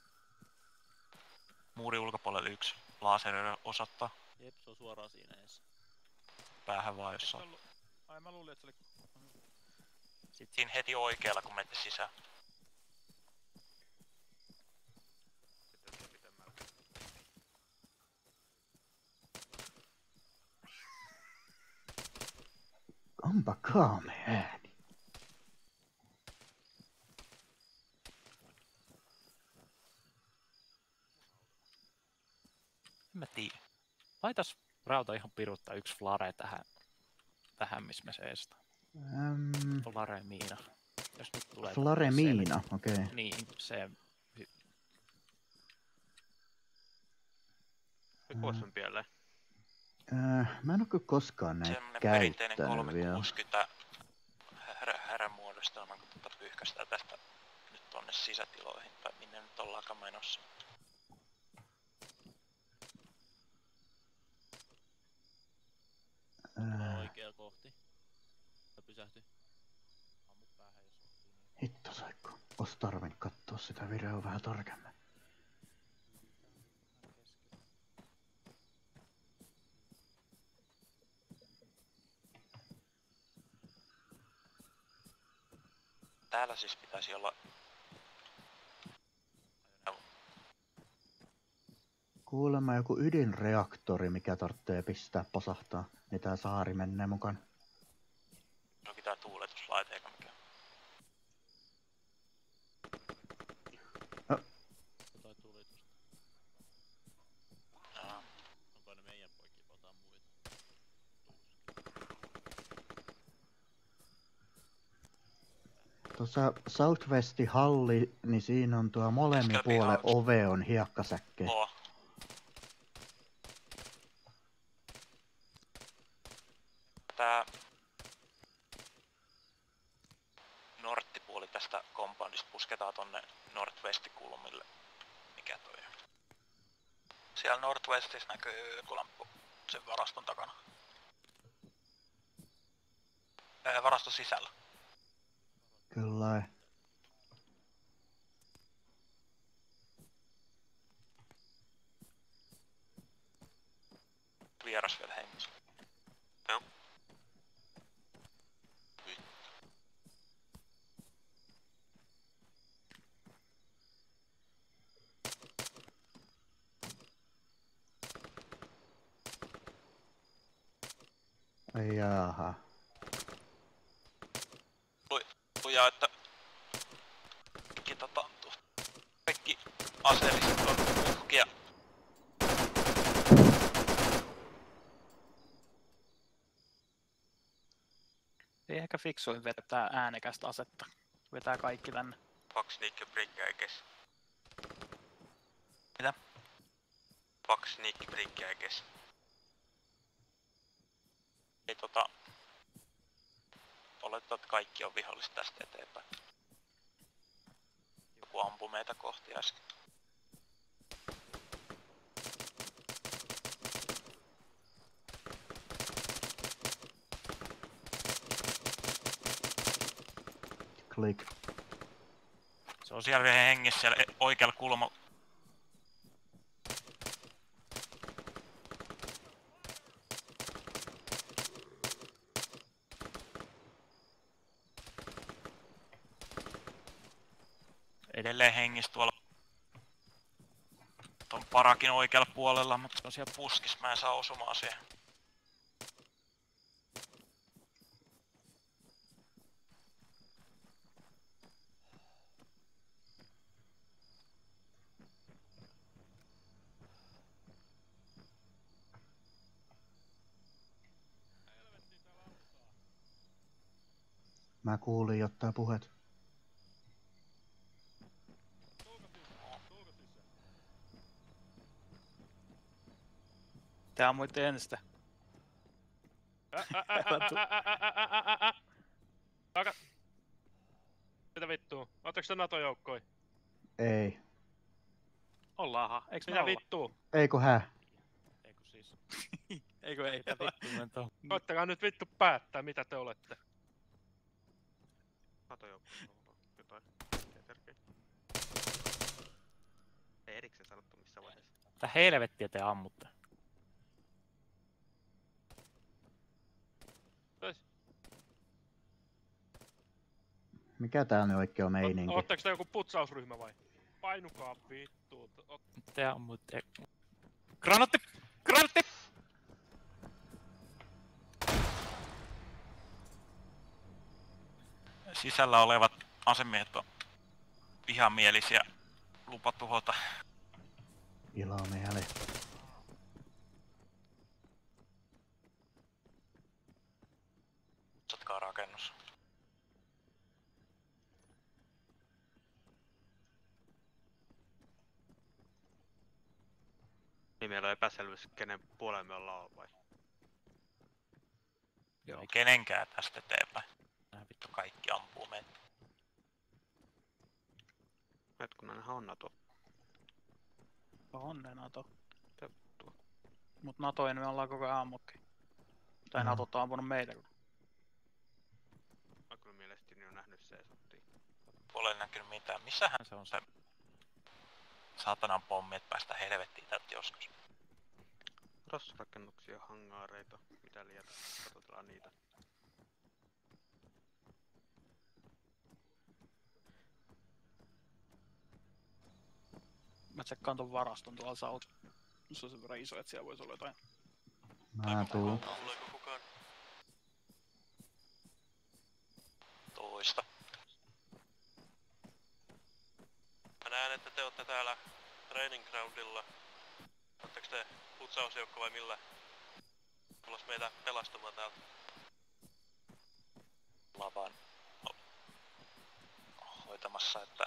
Muurin ulkopuolelle yksi. Laaseri osoittaa. Jep, se on suoraan siinä eessä. Päähän vaan jos on. Ai mä luulin, että se oli... Sitten siinä heti oikealla kun menette sisään. Onpa kaamea ääni. En mä tiedä. Laitas Rauta ihan piruttaa yksi flare tähän, tähän missä me seistaan. Ähm, Flare miina. Jos nyt tulee... Flare miina, okei. Okay. Niin, se... Kuka sen pieleen? Öö, mä en oo kyllä koskaan näitä Semmonen perinteinen käyttänyt vielä. kolmesataakuusikymmentä härä, härämuodostelma, kun tota pyyhkästään tästä nyt tonne sisätiloihin, tai minne nyt ollaankaan menossa. Tulee Öö, oikea kohti. Ja pysähty. Ammu päähän, jos on siinä. hitto saikko. Ois tarvinnut kattoo sitä videoa vähän tarkemmin. Täällä siis pitäisi olla ajoneuvo. Kuulemma joku ydinreaktori, mikä tarvitsee pistää posahtaa, niin tää saari menee mukaan. Onkin tää tuuletuslaite eikä mikään. Jotain tulitusta. Jaa. Onko ne meidän poikia, otan muita? Tuossa Southwestin halli, niin siinä on tuo molemmin Keskellä puolen pihaa. ove on hiekkasäkke. Oo. Tää norttipuoli tästä compoundista pusketaan tonne northwestikulmille. Mikä toi on? Siellä northwestissa näkyy lamppu sen varaston takana. Ää, varaston sisällä. Kyllä ei. Vieras vielä hengissä. Joo. Ai jaha. Lujaa, että kaikki, tota, kaikki aseelliset on uhkia. Ei ehkä fiksuin vetää äänekästä asetta. Vetää kaikki tänne. Fuck sneak break, I guess. Mitä? Fuck sneak break, I guess. Ei tota... Oletetaan, että kaikki on vihollista tästä eteenpäin. Joku ampui meitä kohti äsken. Click. Se on siellä vielä hengissä siellä oikealla kulmalla. Edelleen hengissä tuolla ton parakin oikealla puolella, mutta se on siellä puskissa, mä en saa osumaan siihen. Mä kuulin jotain puhet. Te ammuitte ensin. Taka... Mitä vittua? Ootteko te NATO-joukkoi? Ei. Ollaanhan, eiks me Mitä olla? vittua? Eikö hää? Eikö siis? Eikö ei? Mitä vittu mentä? Koittakaa nyt vittu päättää, mitä te olette. NATO-joukkoi jotain. Tärkeitä. Ei erikseen sanottu missä vaiheessa. Tää helvettiä te ammutte. Mikä tää on oikein on meininki? Ootteko te joku putsausryhmä vai? Painukaa vittu. Te ammutte. Granatti! Granatti! Sisällä olevat asemiehet on vihamielisiä. Lupa tuhota. Iloa mieli. Satkaa rakennus. Niin meillä on epäselvyys, kenen puolella me ollaan vai? Joo. Ei kenenkään tästä eteenpäin. Nää vittu kaikki ampuu meitä. Hetkunenhan on NATO. On ne NATO. Mut NATOja me ollaan koko ajan ammukki. Tai Joo. NATOt on ampunut meitä. Mä kyllä mielestäni on nähnyt seisottiin. Puolella ei näkynyt mitään. Missähän se on se saatanan pommi, että päästä helvettiin tältä joskus? Rassarakennuksia, hangaareita, mitä lietä. Katsotaan niitä. Mä tsekkaan ton varaston tuolla saut. Se on sen verran iso, että siellä voisi olla jotain. Mä tuun. Tuleeko kukaan? Toista. Mä näen, että te ootte täällä training groundilla. Oletteko te putsausjoukko vai millä? Tullas meitä pelastamaan täältä. Ollaan vaan hoitamassa, että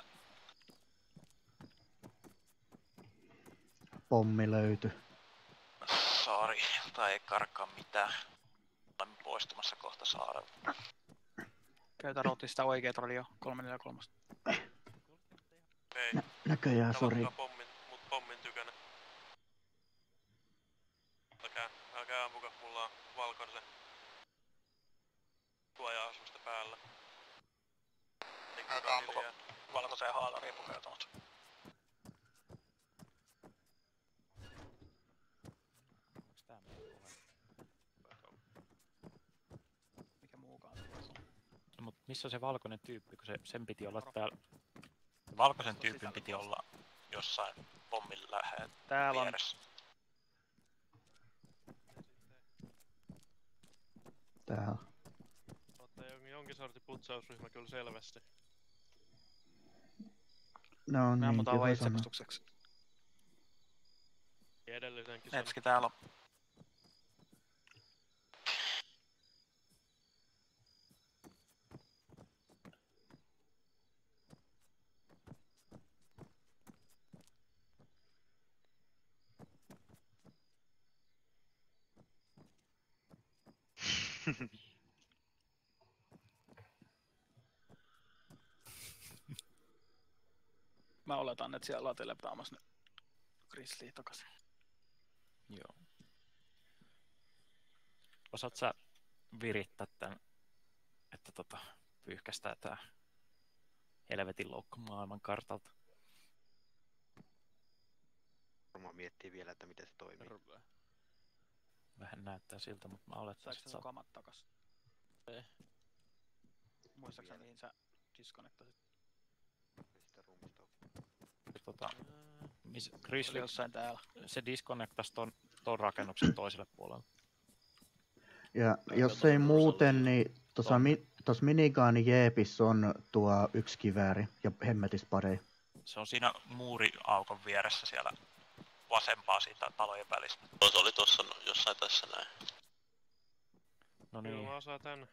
Pommi löytyi. saari tai ei karkaa mitään. Olemme poistumassa kohta saarelta. Käytä routti sitä oikeet radio kolme neljä kolme. Okei, Nä näköjään, sori. tavatkaa pommin, mut pommin tykönä. Älkää, älkää ampuka, mulla on valkoinen se suoja-asusta päällä. Älkää ampuko valkoiseen haalariin pukeutunut. Onks tää meidän puhe? Mikä muukaan tuossa on? No, mut missä on se valkoinen tyyppi, kun se, sen piti olla täällä? Valkoisen tyypin piti olla jossain pommin lähellä Täällä on. vieressä. Täällä. Olette jonkin, jonkin sortin putsausryhmä kyllä selvästi. No Me niin, ammutaan vaan hyvä sana. itsepustukseksi. Edellisenkin sanon. Etski täällä on. Mä oletan, että siellä on teleptaamassa nyt Grizzly takaisin. Joo. Osaat sä virittää tän, että tota, pyyhkästää tää helvetin loukku maailman kartalta? Arma miettii vielä, että miten se toimii. Vähän näyttää siltä, mutta mä Saiko olettaisin, sä että sun sä... kamat takas? Ei. Muistaaksä mihin sä disconnectasit? Mistä ruumista on? Tota, miss, Oli Grizzly, jossain täällä. se disconnectas ton, ton rakennuksen toiselle puolelle. Ja jos ei muuten, niin tuossa mi tos minigaani jeepissä on tuo yksi kivääri ja hemmetis pari. Se on siinä muuriaukon vieressä siellä vasempaa siitä talojen välistä. Se oli tossa no, jossain tässä näin. No Kyllä niin, mä osaan tän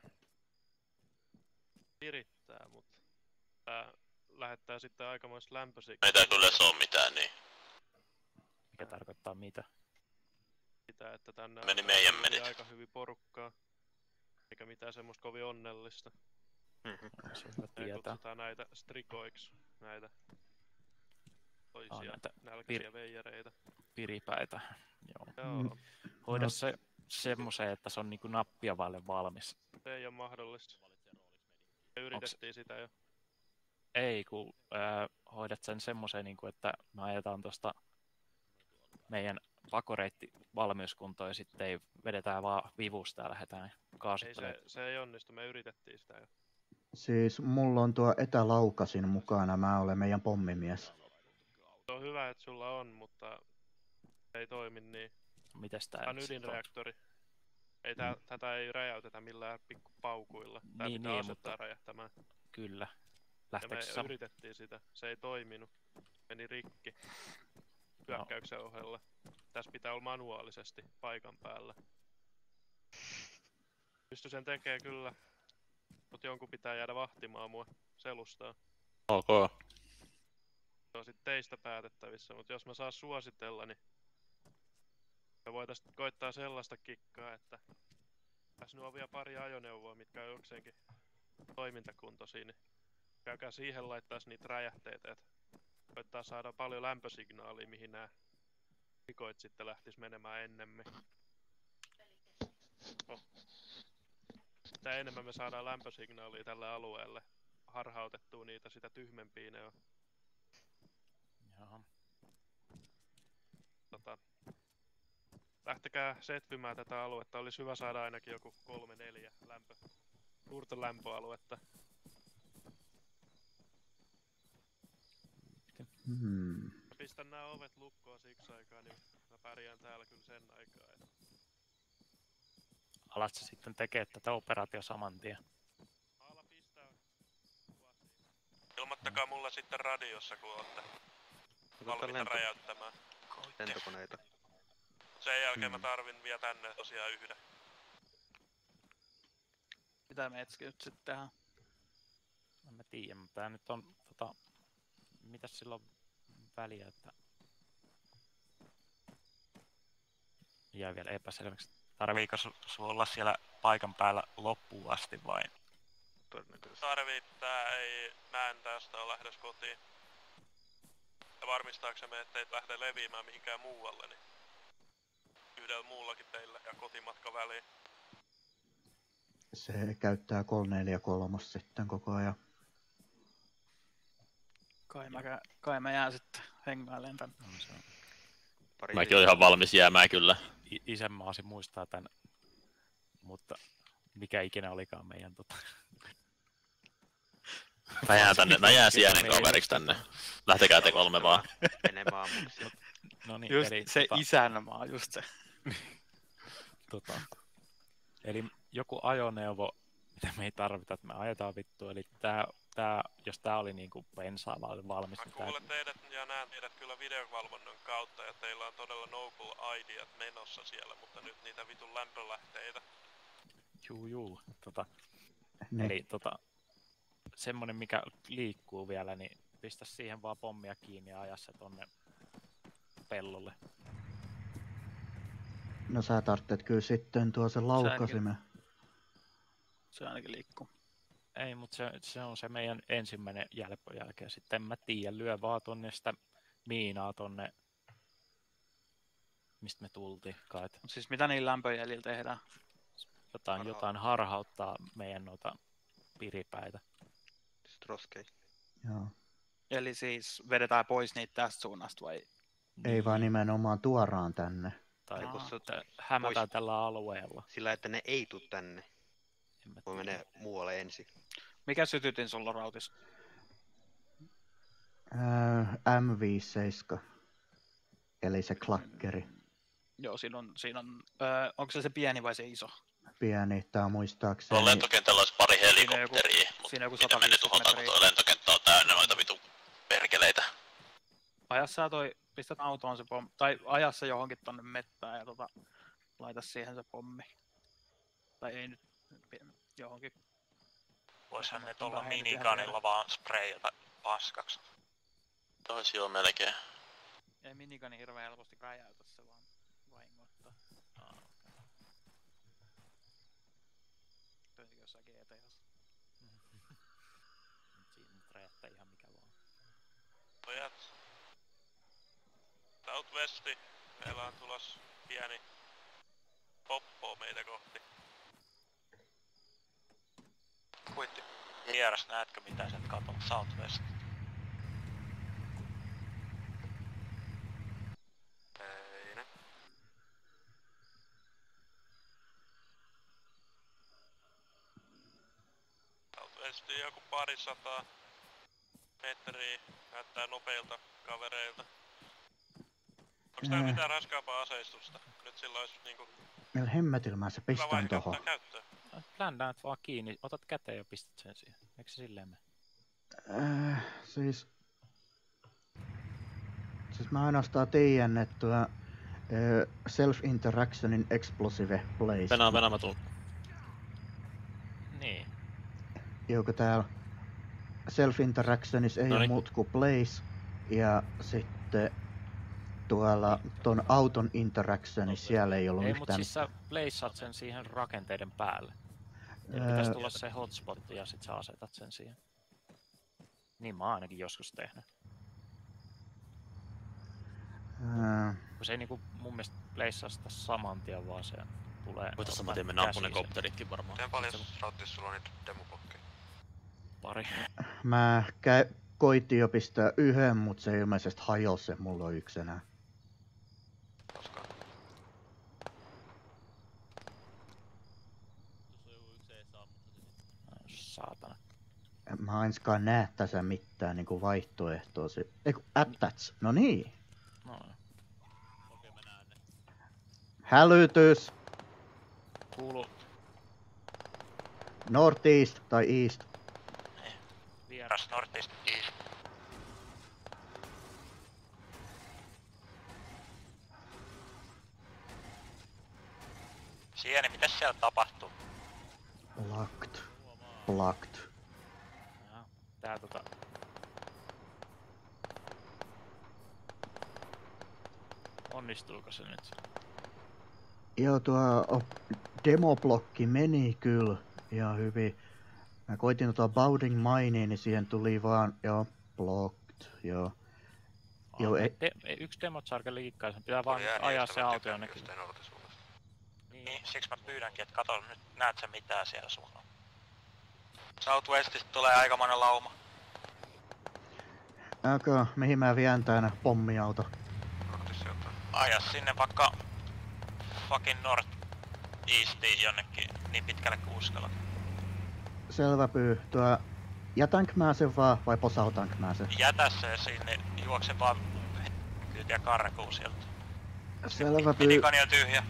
virittää, mut tää lähettää sitten aikamoista lämpösiä. Ei tää kyllä se oo mitään niin. mikä tarkoittaa mitä? Sitä, että tänne Meni on meidän tuli menit. aika hyvin porukkaa. Eikä mitään semmoista kovin onnellista. On se hyvä Ja tietää. kutsutaan näitä strikoiksi, näitä toisia Aa, näitä nälkäisiä pir- veijereitä. Piripäitä. Joo. Joo, Hoida No. se semmoseen, että se on niinku nappia vaille valmis. se ei oo mahdollista. Me yritettiin sitä jo. Ei, kun ää, hoidat sen semmoseen, niinku, että me ajetaan tosta meidän pakoreitti valmiuskuntoon ja sitten ei vedetään vaan vivusta ja lähdetään Ei kaasuttelemaan. se, se ei onnistu, me yritettiin sitä jo. Siis mulla on tuo etälaukasin mukana, mä olen meidän pommimies. Se on hyvä, että sulla on, mutta ei toimi niin. Mites tää Tää on nyt sit on? ydinreaktori. Ei tää, tätä ei räjäytetä millään pikkupaukuilla. Tää Niin, pitää niin, asettaa mutta- räjähtämään. Kyllä. Ja me Lähteekö se... yritettiin sitä. Se ei toiminut. Meni rikki. Hyökkäyksen ohella. Tässä pitää olla manuaalisesti paikan päällä. Pysty sen tekee kyllä. Mut jonkun pitää jäädä vahtimaan mua selustaa. Ok. Se on sit teistä päätettävissä, mutta jos mä saan suositella, niin me voitais koittaa sellaista kikkaa, että tässä nuo on vielä pari ajoneuvoa, mitkä on jokseenkin toimintakuntoisia, niin käykää siihen laittaa niitä räjähteitä, että koittaa saada paljon lämpösignaalia, mihin nämä rikoit sitten lähtis menemään ennemmin. Oh. Mitä enemmän me saadaan lämpösignaalia tälle alueelle, harhautettua niitä, sitä tyhmempiä ne on. Jaha. Tota, lähtekää setvimään tätä aluetta. Olisi hyvä saada ainakin joku kolme neljä lämpö, suurta lämpöaluetta. Hmm. Pistän nämä ovet lukkoon siksi aikaa, niin mä pärjään täällä kyllä sen aikaa. Et... Alat sä sitten tekee tätä operaatio saman tien? Ala pistää kuvasiin. Ilmoittakaa mulle sitten radiossa, kun ootte valmiita lento- räjäyttämään. lentokoneita. Sen jälkeen Hmm. mä tarvin vielä tänne tosiaan yhden. Mitä me etski nyt sitten tehdään? En mä tiedä, mutta tää nyt on tota... Mitäs sillä on väliä, että... Jää vielä epäselväksi. Tarviiko su, su olla siellä paikan päällä loppuun asti vai? Todennäköisesti. Tarvii, tää ei, mä en tästä ole lähdös kotiin. Ja varmistaaksemme, ettei lähde leviämään mihinkään muualle, niin yhdellä muullakin teillä ja kotimatka väliin. Se käyttää kolme neljä kolme sitten koko ajan. Kai mä, kai mä jään sitten hengailemaan tän. On se on. Pari Mäkin olen ihan valmis jäämään kyllä. I isänmaasi muistaa tän, mutta mikä ikinä olikaan meidän tota... Mä jään tänne, mä jään sijainen kaveriksi tänne. Lähtekää te kolme vaan. enemmän ammuksia. No niin, Just eli, se tota, isänmaa, just se. tota, eli joku ajoneuvo, mitä me ei tarvita, että me ajetaan vittu, eli tää, tää, jos tää oli niinku bensaava oli valmis, Mä niin tää... kuulen teidät ja näen teidät kyllä videovalvonnan kautta ja teillä on todella noble ideat menossa siellä, mutta nyt niitä vitun lämpölähteitä. Juu, juu, tota, Ne. eli tota, semmonen mikä liikkuu vielä, niin pistä siihen vaan pommia kiinni ja aja se tonne pellolle. No sä tarvitset kyllä sitten tuo se laukkasimen. Se ainakin liikkuu. Ei, mutta se, se on se meidän ensimmäinen jälpön jälkeen. Sitten en mä tiedä, lyö vaan tonne sitä miinaa tonne, mistä me tultiin kai. Mut siis mitä niillä lämpöjäljillä tehdään? Jotain, jotain harhauttaa meidän noita piripäitä. Stroskei. Joo. Eli siis vedetään pois niitä tästä suunnasta vai? Ei vaan nimenomaan tuoraan tänne. Tai Aa. kun se hämätään Pois. tällä alueella. Sillä että ne ei tuu tänne. En mä Voi tiedä. menee muualle ensin. Mikä sytytin sulla Rautis? Öö, M viisikymmentäseitsemän. Eli se klakkeri. Joo, siinä on, siinä on öö, onko se se pieni vai se iso? Pieni, tää on muistaakseni. Tuolla lentokentällä olisi pari Siinä on helikopteria, mutta siinä on joku miten me ne sata viisikymmentä tuhotaan, kun metriä. tuo lentokenttä on täynnä noita vitu perkeleitä. Aja sä toi, pistät autoon se pommi, tai aja se johonkin tonne mettään ja tota, laita siihen se pommi. Tai ei nyt, johonkin. Voisihan ne Onpa tuolla heitä minikanilla vaan sprayata paskaksi. Toisi joo melkein. Ei minikani hirveän helposti räjäytä, se vaan vahingoittaa. Aa, Toisinkin jossain G T A:ssa. Mut siinä nyt räjähtää ihan mikä vaan. Pojat. Southwesti. Meillä on tulos pieni poppo meitä kohti. Kuitti. Vieras, näetkö mitä sen katon Southwest? Ei ne. Southwesti joku parisataa metriä. Näyttää nopeilta kavereilta. Onks täällä Ää. mitään raskaampaa aseistusta? Nyt sillä olisi niinku Millä hemmetillä mä se hyvä pistän vaihe tohon. ottaa käyttöön. Bländäät vaan kiinni, otat käteen ja pistät sen siihen. Eikö se silleen mene? Äh, siis... Siis mä ainoastaan tiedän, että tuo, äh, self-interactionin explosive blaze. Venää, venää, mä tuun. Niin. Joka täällä self-interactionissa ei Noniin. ole muut kuin blaze. Ja sitten tuolla ton auton interaction, niin siellä ei ollut Ei, mutta yhtään siis sä placeat sen siihen rakenteiden päälle. Siellä Öö, pitäisi tulla se hotspot ja sit sä asetat sen siihen. Niin mä oon ainakin joskus tehnyt. öö, Kun se ei niinku mun mielestä placea sitä saman tien, vaan se tulee... Voitais saman ottaa tien mennä käsiin ampunen sen. kopteritkin varmaan. Miten paljon Rauttis sulla on niitä demoblokkeja? Pari. mä kä- koitin jo pistää yhden, mut se ilmeisesti hajosi, se mulla on yksi enää. Koskaan. Saatana. Mä enskaan näe tässä mitään niinku vaihtoehtoa. Se... Eiku, attach. No niin. No, Hälytys. kuulu Northeast tai east. vieras Northeast East. Sieni, mitäs siellä tapahtuu? Blocked. Blocked. Jaa, tää tota... Onnistuuko se nyt? Joo, tuo oh, demoblokki meni kyllä ihan hyvin. Mä koitin tuota bounding minea, niin siihen tuli vaan, joo, blocked, joo. Joo, ei, De, yksi demot sarke liikkaa, sen pitää vaan Oli ääni, ajaa josta se mä auto tykkään jonnekin. jostain Nortisuunnasta. Niin, siksi mä pyydänkin, että kato nyt, näet sä mitään siellä suunnalla. Southwestista tulee aika monen lauma. okay, mihin mä vien tän pommiauto? Nortis sieltä. Aja sinne vaikka fucking North Eastiin jonnekin niin pitkälle kuin uskallat. Selvä pyy, tuo... Jätänkö mä sen vaan vai posautanko mä sen? Jätä se sinne, juokse vaan kyytiä karkuun sieltä. Selvä pyy. Minikani on tyhjä.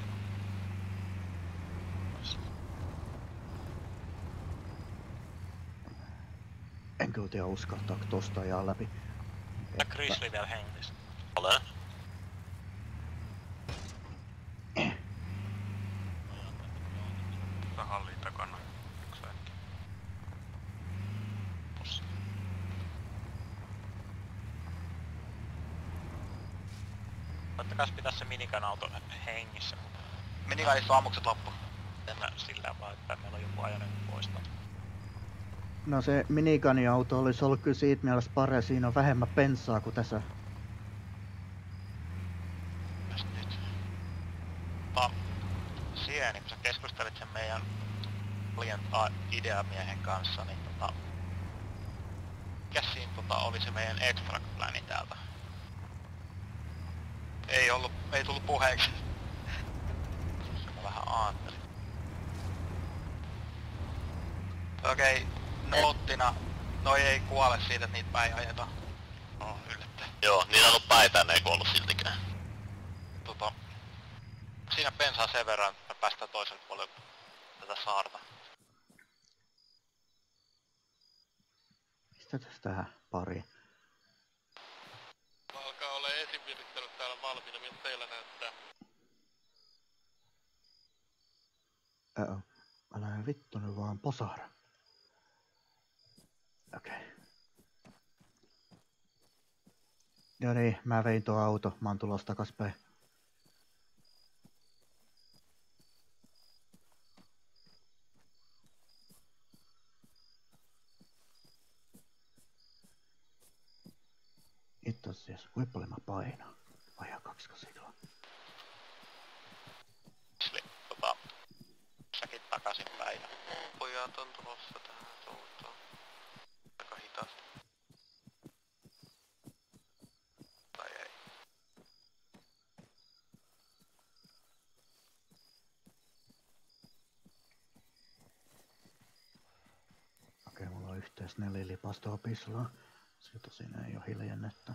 En kyllä tiedä uskaltaako tosta ajaa läpi. Ja Grizzly vielä hengissä. Olen. Tää halliin takana. Yksi äkki. Pussi. Koittakas pitää se minikan-auto hengissä. Minikanissa on ammukset loppu. En mä sillä vaan, että meillä on joku ajanut poistaa. No se minikani-auto olisi ollut kyllä siitä mielessä pare, siinä on vähemmän bensaa kuin tässä. Täs nyt. No, Sieni, kun sä keskustelit sen meidän Brilliant ideamiehen kanssa, niin tota... Mikäs siinä tota oli se meidän extract-pläni täältä? Ei ollut, ei tullut puheeksi. Se mä vähän aattelin. Okei, noottina. Noi ei kuole siitä, että niitä päin ajeta. No, yllättäen. Joo, niillä on ollut päitä, ei kuollut siltikään. Tota... Siinä pensaa sen verran, että me päästään toiselle puolelle tätä saarta. Pistetäs tähän pari. Alkaa olla esivirittelyt täällä valmiina, miltä teillä näyttää. Uh-oh. Älä vittu nyt vaan posahda. Okei. Okay. Joo niin, mä vein tuo auto. Mä oon tulossa takaspäin. Itse asiassa, kuinka paljon mä painan? Vajaa kaksikymmentä kiloa. Tota... Säkin takaisinpäin. Pojat on tulossa tähän suuntaan. Aika hitaasti. Tai ei. Okei, mulla on yhteensä neljä lipasta opislaa. Se tosin ei oo hiljennettä.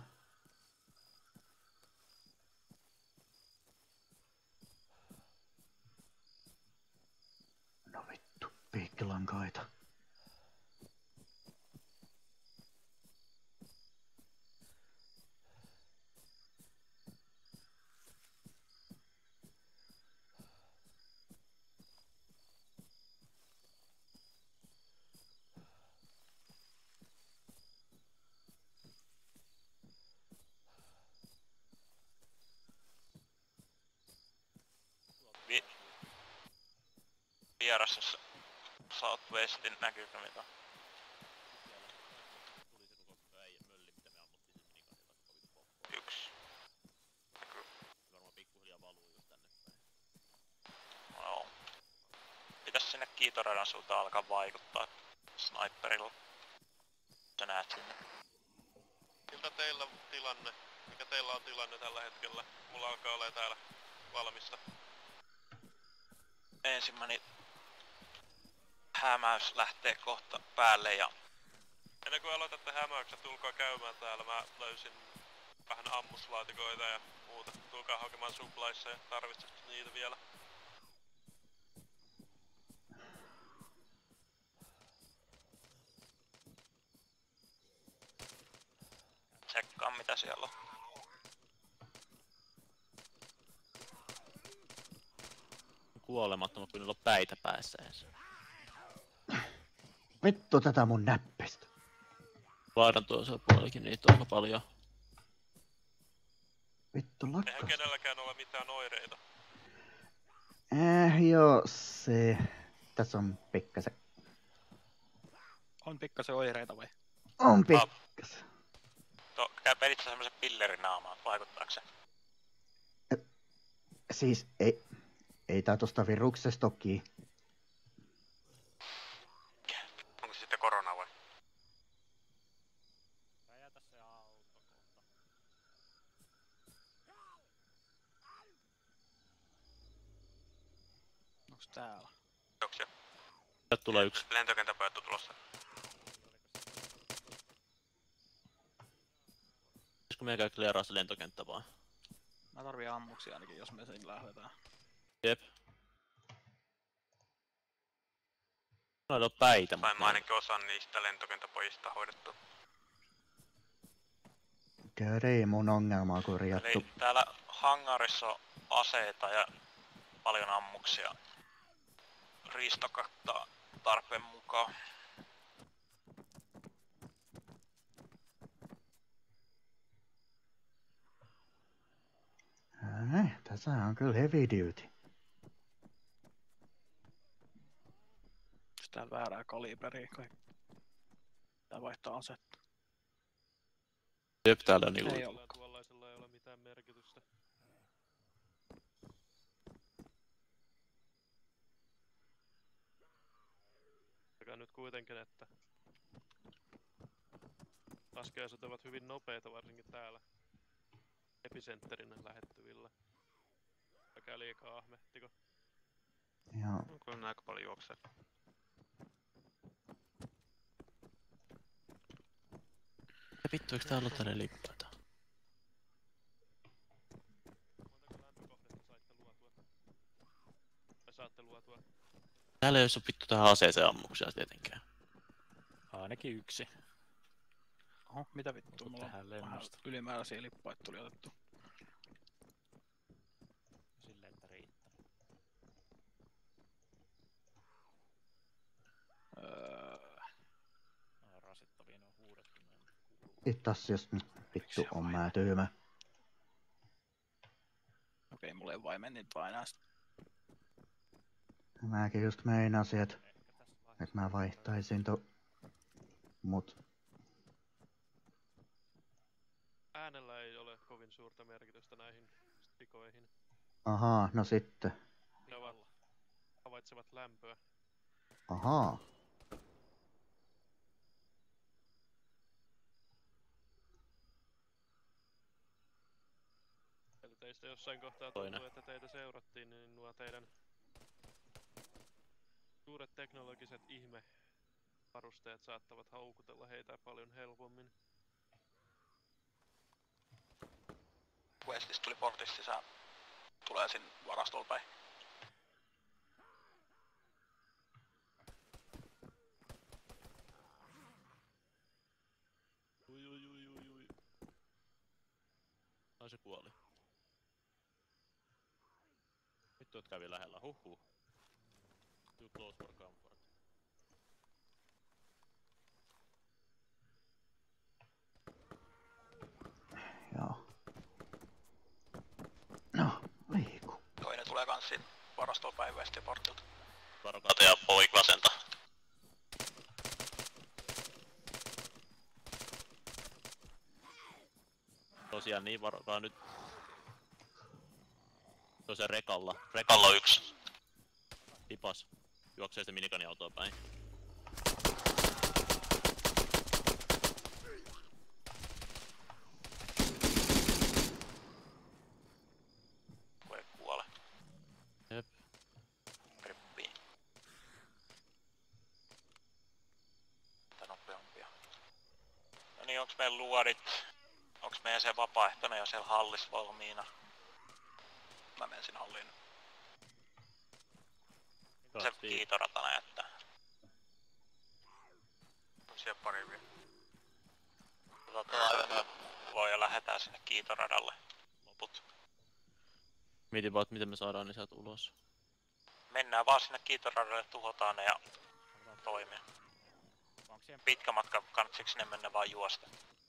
No vittu, piikkilankaita. vieressä Southwestin näkyykö mitä? Yksi. Näkyy. No. Pitäis sinne kiitoradan suuntaan alkaa vaikuttaa sniperilla. Sä näet sinne. Miltä teillä tilanne? Mikä teillä on tilanne tällä hetkellä? Mulla alkaa olla täällä valmista. Ensimmäinen hämäys lähtee kohta päälle ja... Ennen kuin aloitatte hämäykset, tulkaa käymään täällä. Mä löysin vähän ammuslaatikoita ja muuta. Tulkaa hakemaan suppliessa ja tarvitsette niitä vielä. Tsekkaa mitä siellä on. Kuolemattomat, kun niillä on päitä päässä edes. Vittu tätä mun näppistä. Laidan toisella puolellakin niitä on aika paljon. Vittu Eihän lakkas. kenelläkään ole mitään oireita. Eh, joo, se... Tässä on pikkasen. On pikkasen oireita vai? On pikkasen. To, käy pelissä semmosen pillerinaamaan, vaikuttaako se? Siis ei... Ei tää tosta viruksesta toki. Onko se sitten korona vai? Räjätä se auto kohta. Onks täällä? Kiitoksia. Sieltä tulee yksi. Lentokentäpojat on tulossa. Pitäisikö meidän käy clearaa se lentokenttä vaan? Mä tarvii ammuksia ainakin, jos me sen lähdetään. Jep. Noilla on päitä, Saimme mutta... ainakin osan niistä lentokentäpojista hoidettua. Käydä ei mun ongelmaa korjattu. Eli täällä hangarissa on aseita ja paljon ammuksia. Riistokattaa tarpeen mukaan. Äh, tässä on kyllä heavy duty. Onks täällä väärää kaliberia kai? Tää vaihtaa asetta. Jep, täällä on niinku... Ei ollut. Tuollaisella ei ole mitään merkitystä. Sekä nyt kuitenkin, että laskeuset ovat hyvin nopeita, varsinkin täällä epicentterin lähettyvillä. Älkää liikaa ahmehtiko. Joo. On kyllä aika paljon juoksee. Ja vittu, eikö tää ollut tänne lippaita? Montako lämpökohdetta saitte luotua? Tai saatte luotua? Täällä ei oo vittu tähän aseeseen ammuksia tietenkään. Ainakin yksi. Oho, mitä vittua, mulla on Tähän vähän lennosta. ylimääräisiä lippaita tuli otettu. Silleen, että riittää. Öö, No, rasittavia ne on huudettu. Ittas jos nyt vittu on mä tyymä. okei, mulla ei vain mennyt painaa sitä. Mäkin just meinasin, että et mä vaihtaisin to... Mut... Äänellä ei ole kovin suurta merkitystä näihin stikoihin. Ahaa, no sitten. Ne ovat, havaitsevat lämpöä. Ahaa. Eli teistä jossain kohtaa Toinen. tuntuu, että teitä seurattiin, niin nuo teidän suuret teknologiset ihmevarusteet saattavat houkutella heitä paljon helpommin. Westistä tuli portista sisään. Tulee sinne varastolla päin. Ui, ui, ui, ui, ui. Ai se kuoli. Vittu, et kävi lähellä. Huhhuh. Too close for comfort. Joo. No, liiku. Toinen tulee kans siitä varastolla päin Westin portilta. Varokaa teidän poik vasenta. Tosiaan niin, varokaa nyt. Tosiaan rekalla. Rekalla on yksi. Tipas. Juoksee sitä minikaniautoa päin. Voi kuole. Jep. Rippiin. Tää nopeampia. No niin, onks meillä luodit? Onks meidän se vapaaehtoinen jo siellä hallis valmiina? Mä menen sinne halliin. Se kiitorata näyttää. On siellä pari vielä. Tota, voi ja lähetään sinne kiitoradalle. Loput. Mietin vaan, miten me saadaan ne sieltä ulos. Mennään vaan sinne kiitoradalle, tuhotaan ne ja toimia. Pitkä matka, kannatsiko sinne mennä vaan juosta?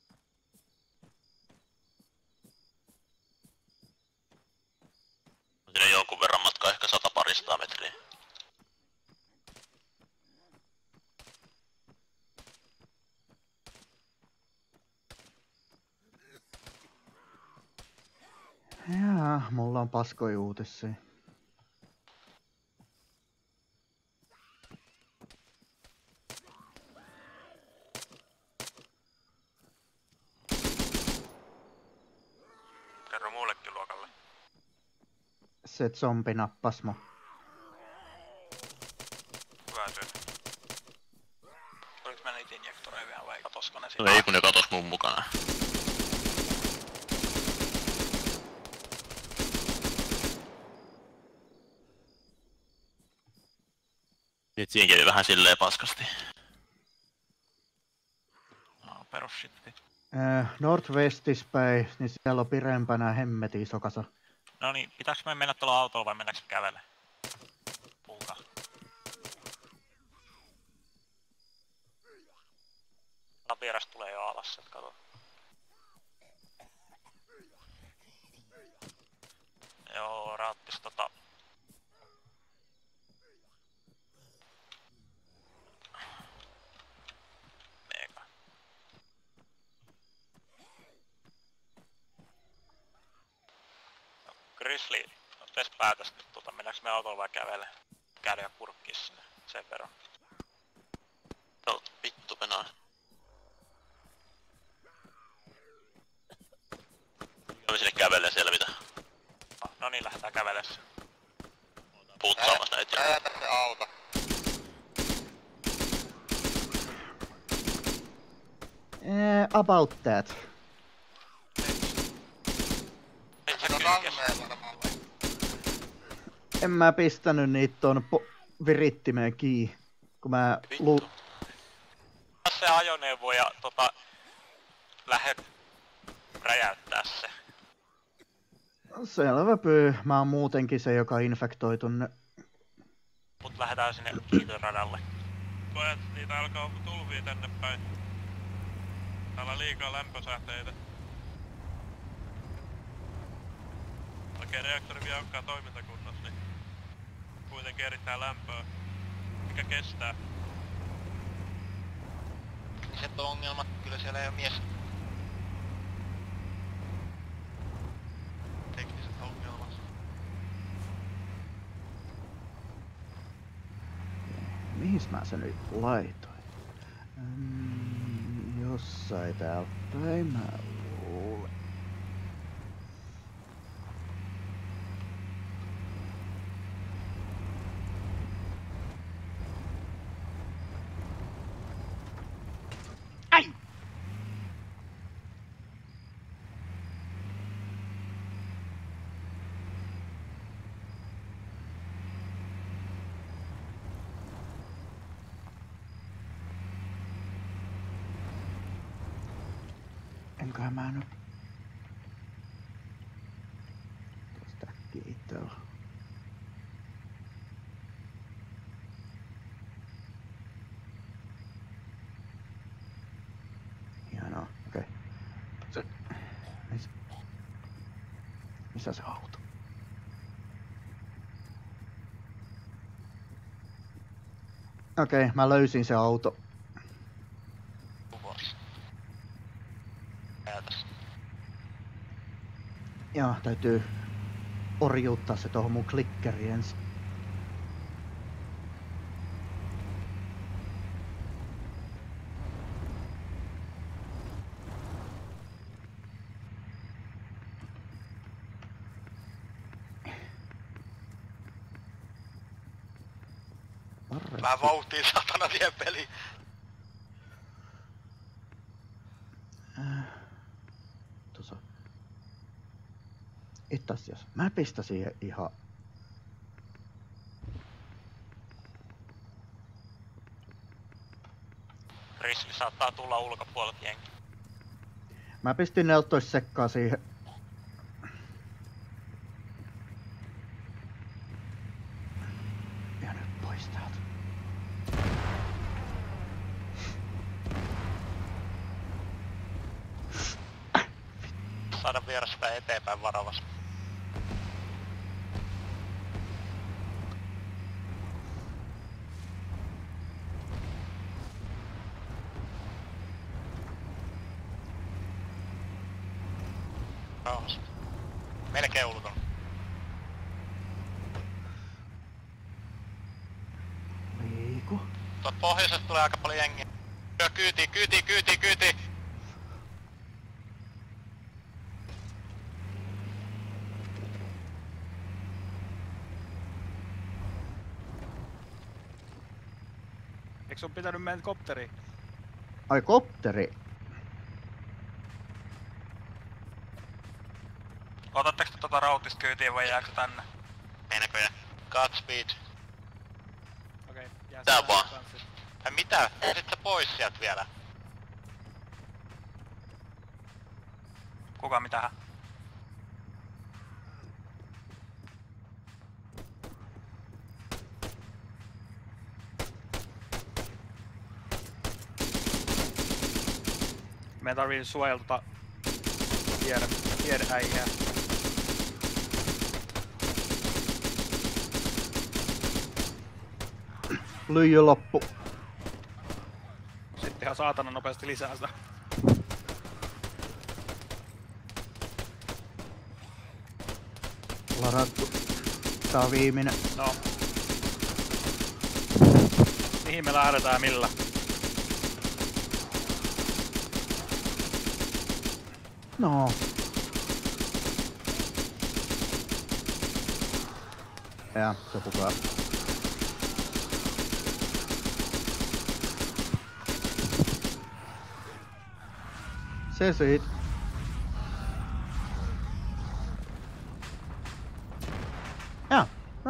Sinne jonkun verran matkaa, ehkä sata paristaa metriä. Jaa, mulla on paskoi uutisia. Kerro muullekin luokalle. Se zombi nappas mu. Hyvä työ. Oliko mä niitä injektoreja vielä vai katosko ne No siinä? ei kun ne katos mun mukana. Nyt siinä kävi vähän silleen paskasti. No, perus shitti. Äh, Northwestis päin, niin siellä on pirempänä hemmetin iso kasa. No niin, pitääkö me mennä tuolla autolla vai mennäänkö kävelle? Puhukaa. Vieras tulee jo alas, et kato. Joo, raattis tota... Mega. No, Grizzly, no tees päätäs nyt tota, mennäänkö me autolla vai kävelle? Käydä ja kurkkii sinne, sen verran. No, vittu penaa. Me sinne kävelle selvitä. No, no niin, lähdetään kävelessä. Puutsaamassa näitä. Äätä se auto. Eh, about that. Ei se No kylkes. ranneella varmaan vai? En mä pistänyt niitä ton po- virittimeen kiinni, kun mä lu... Vittu. Ota se ajoneuvo ja tota... Lähet räjäyttää se. Selvä pyy. Mä oon muutenkin se, joka infektoitu ne. Mut lähdetään sinne kiitoradalle. Pojat, niitä alkaa tulvia tänne päin. Täällä on liikaa lämpösähteitä. Okei, reaktori vielä onkaan toimintakunnossa, niin kuitenkin erittäin lämpöä. Mikä kestää? Tekniset ongelmat, kyllä siellä ei oo mies. Tekniset ongelmat. Mihin mä sen nyt laitoin? Mm, jossain täällä päin mä luulen. Enköhän mä nyt... Tuosta kiittää. Hienoa, okei. Okay. Se... Missä... Missä se auto? Okei, okay, mä löysin se auto. Kuvos. Käytös. Joo, täytyy orjuuttaa se tohon mun klikkeriin ensin. Vähän vauhtia satana vie peli. Äh, tuossa. Itse asiassa mä pistän siihen ihan... Risli saattaa tulla ulkopuolelta jengi. Mä pistin neljätoista sekkaa siihen. Ja nyt pois täältä. Saada viedä sitä eteenpäin varovasti. Rauhassa. Melkein ulkona. Liiku. Tuot pohjoisesta tulee aika paljon jengiä. Joo, kyyti, kyyti, kyyti, kyyti! Eikö sun pitänyt mennä kopteriin? Ai kopteri. Otatteko te tota rautista kyytiin vai jääkö tänne? Ei näköjään. Godspeed. Okei, okay, jää Tää sinä vaan. kanssa. Ai mitä? Sit sä pois sieltä vielä. Kuka mitähän? Meidän tarvii suojella tota tiede, tiedeäijää. Lyijy loppu. Sitten ihan saatana nopeasti lisää sitä. Ladattu. Tää on viimeinen. No. Mihin me lähdetään millä? No. Ja, se pukaa. Se siitä. Ja, no.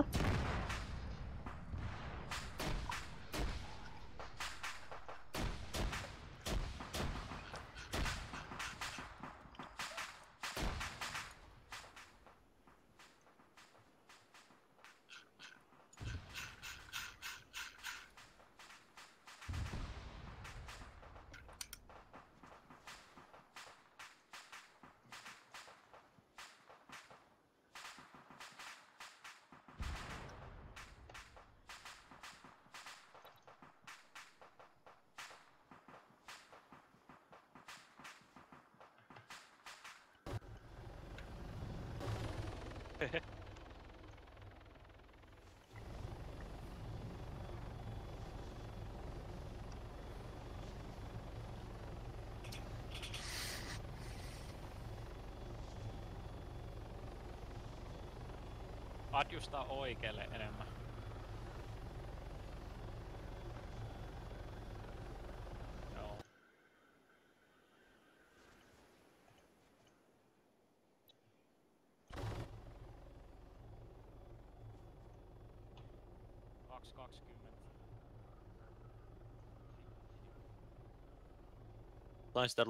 Adjustaa oikealle enemmän. Joo. kaksi kaksikymmentä. Sain sitä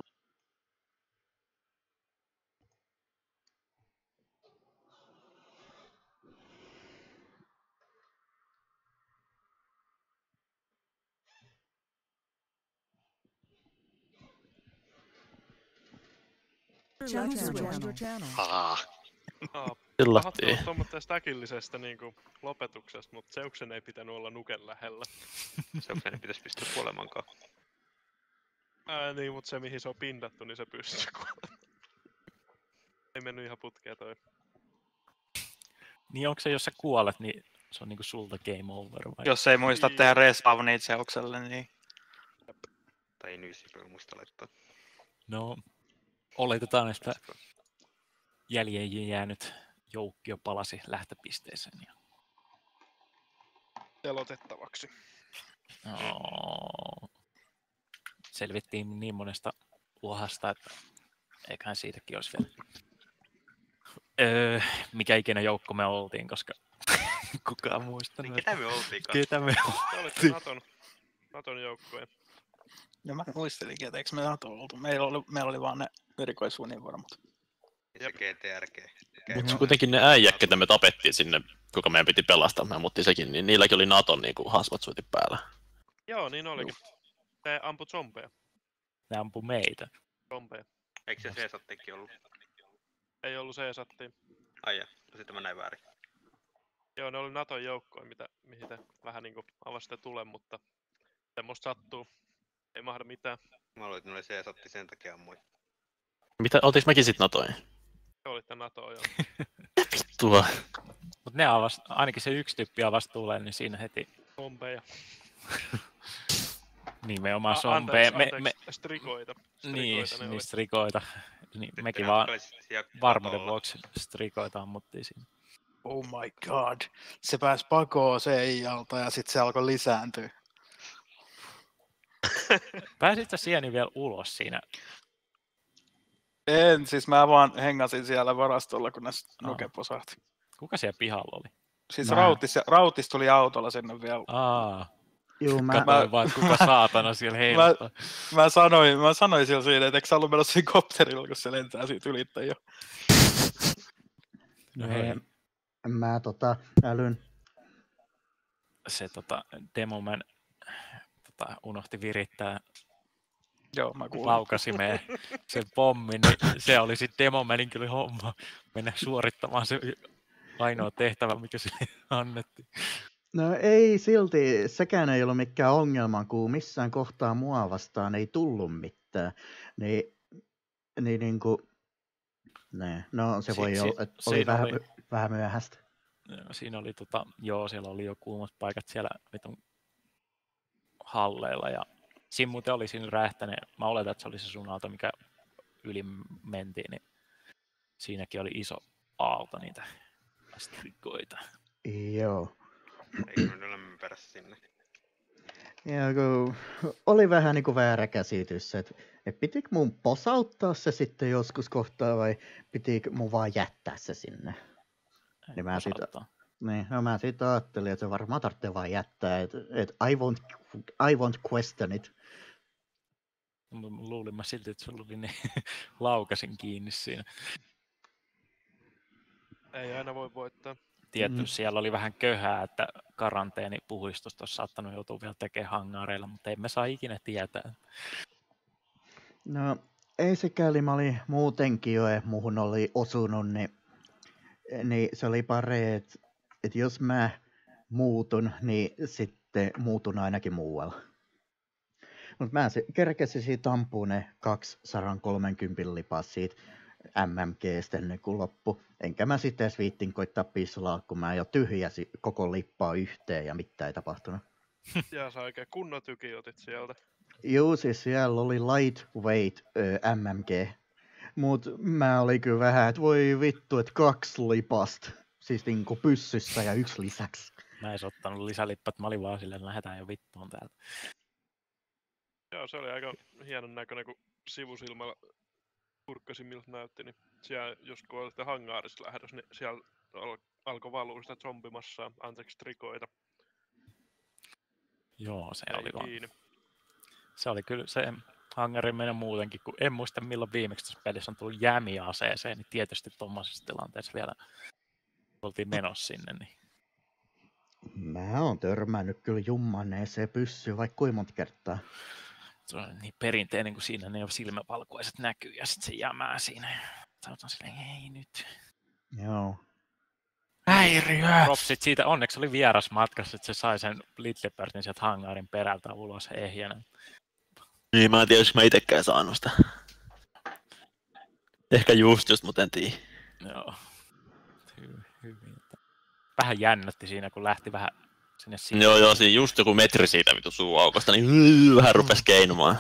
Ah. Ah, Pillattiin. Pahoittelut tuommoitteesta äkillisestä niinku lopetuksesta, mutta Zeuksen ei pitänyt olla nuken lähellä. Zeuksen ei pitäisi pystyä kuolemankaan. Ää, niin, mutta se mihin se on pindattu, niin se pystyy kuolemaan. Ei mennyt ihan putkea toi. Niin onko se, jos sä kuolet, niin se on niinku sulta game over vai? Jos ei muista tehdä respawnia Zeukselle, niin... Tai ei nyt muista laittaa. No, oletetaan, että jäljeen jäänyt joukkio palasi lähtöpisteeseen. Ja... Telotettavaksi. No, selvittiin niin monesta uhasta, että eiköhän siitäkin olisi vielä. Öö, mikä ikinä joukko me oltiin, koska kukaan muistanut. Niin ketä me oltiin? Ketä me oltiin? Olette Naton, Naton joukkoja. Ja mä muistelinkin, että eikö me Nato oltu. Meillä oli, meillä oli vaan ne erikoisunivormut. Ja se G T R G. Mutta kuitenkin ne äijät, ketä me tapettiin sinne, kuka meidän piti pelastaa, me ammuttiin sekin, niin niilläkin oli Naton niinku hasvatsuitin päällä. Joo, niin olikin. Ne ampui zombeja. Ne ampui meitä. Zombeja. Eikö se Seesattikin ollut? Ei ollut Seesattia. Ai ja, sitten mä näin väärin. Joo, ne oli Naton joukkoja, mitä, mihin te vähän niinku avasitte tulen, mutta semmoista sattuu. Ei mahda mitään. Mä luulen, että ne oli Seesatti sen takia ammuin. Mitä, oltiinko mekin sit Natoja? Te olitte Natoa, joo. Vittua. Mut ne avasi, ainakin se yksi tyyppi avasi tuleen, niin siinä heti... Zombeja. Nimenomaan zombeja. Me, me... Strikoita. strikoita. Niin, ne niin strikoita. Niin, mekin ne vaan oli varmuuden vuoksi strikoita ammuttiin siinä. Oh my god. Se pääsi pakoon Seijalta ja sitten se alkoi lisääntyä. Pääsit sä sieni vielä ulos siinä? En, siis mä vaan hengasin siellä varastolla, kun ne nuke posahti. Kuka siellä pihalla oli? Siis Rautis, Rautis tuli autolla sinne vielä. Aa. Juu, mä... Katsoin vaan, että kuka saatana siellä heiluttaa. Mä, mä, sanoin, mä sanoin siellä siinä, että eikö sä ollut menossa siinä kopterilla, kun se lentää siitä ylittä jo. No hei. Mä tota, älyn. Se tota, Demoman tota, unohti virittää Joo, mä kuulin. laukasimeen sen pommin, niin se oli sitten Demomanin kyllä homma mennä suorittamaan se ainoa tehtävä, mikä sille annettiin. No ei silti, sekään ei ollut mikään ongelma, kun missään kohtaa mua vastaan ei tullut mitään. Niin, niin, niin kuin, ne, no se voi si- olla, että si- oli, vähän, oli vähän myöhäistä. Siinä oli tota, joo, siellä oli jo kuumat paikat siellä vitun halleilla ja siinä muuten oli siinä räjähtäneen, mä oletan, että se oli se sun auto, mikä yli mentiin, niin siinäkin oli iso aalto niitä strikoita. Joo. Ei me ole perässä sinne. Ja kun oli vähän niin kuin väärä käsitys, että, että pitikö mun posauttaa se sitten joskus kohtaa vai pitikö mun vaan jättää se sinne? Niin mä, siitä, niin, no mä siitä ajattelin, että se varmaan tarvitsee vaan jättää, että, että I, won't, I won't question it. Luulin mä silti, että sulla oli ne laukasin kiinni siinä. Ei aina voi voittaa. Tietty, mm. siellä oli vähän köhää, että karanteenipuhistosta olisi saattanut joutua vielä tekemään hangaareilla, mutta emme saa ikinä tietää. No, ei sikäli mä olin muutenkin jo, että muuhun oli osunut, niin, niin se oli pare, että, että jos mä muutun, niin sitten muutun ainakin muualla. Mutta mä kerkesin siitä ampua ne kaksisataakolmekymmentä lipas siitä M M G:stä ennen kuin loppu. Enkä mä sitten edes viittin koittaa pislaa, kun mä jo tyhjäsin koko lippaa yhteen ja mitään ei tapahtunut. Ja sä oikein kunnon tyki otit sieltä. Juu, siis siellä oli lightweight ö, M M G. Mut mä olin kyllä vähän, että voi vittu, että kaksi lipasta. Siis niinku pyssyssä ja yksi lisäksi. Mä en ottanut lisälippat, mä olin vaan silleen, lähdetään jo vittuun täältä. Joo, se oli aika hienon näköinen, kun sivusilmalla kurkkasin miltä näytti, niin siellä just kun olitte hangaarissa lähdössä, niin siellä al- alkoi valua sitä zombimassaa, anteeksi trikoita. Joo, se Ei oli kiinni. vaan. Se oli kyllä se hangari meidän muutenkin, kun en muista milloin viimeksi tässä pelissä on tullut jämiä aseeseen, niin tietysti tuommoisessa tilanteessa vielä oltiin menossa sinne. Niin. Mä oon törmännyt kyllä jummaneeseen pyssyyn vaikka kuinka monta kertaa. Se on niin perinteinen, kun siinä ne silmävalkoiset näkyy ja sitten se jämää siinä. Sanotaan silleen, ei nyt. Joo. Häiriö! Propsit siitä, onneksi oli vieras matkassa, että se sai sen Lidlipörtin sieltä hangaarin perältä ulos ehjänä. Niin, mä en tiedä, jos mä itekään saanut sitä. Ehkä just just, mutta en tiedä. Joo. Hy- hyvin. Vähän jännätti siinä, kun lähti vähän sinne sisään. Joo, joo, siinä just joku metri siitä vitu suuaukosta, niin vähän rupes keinumaan.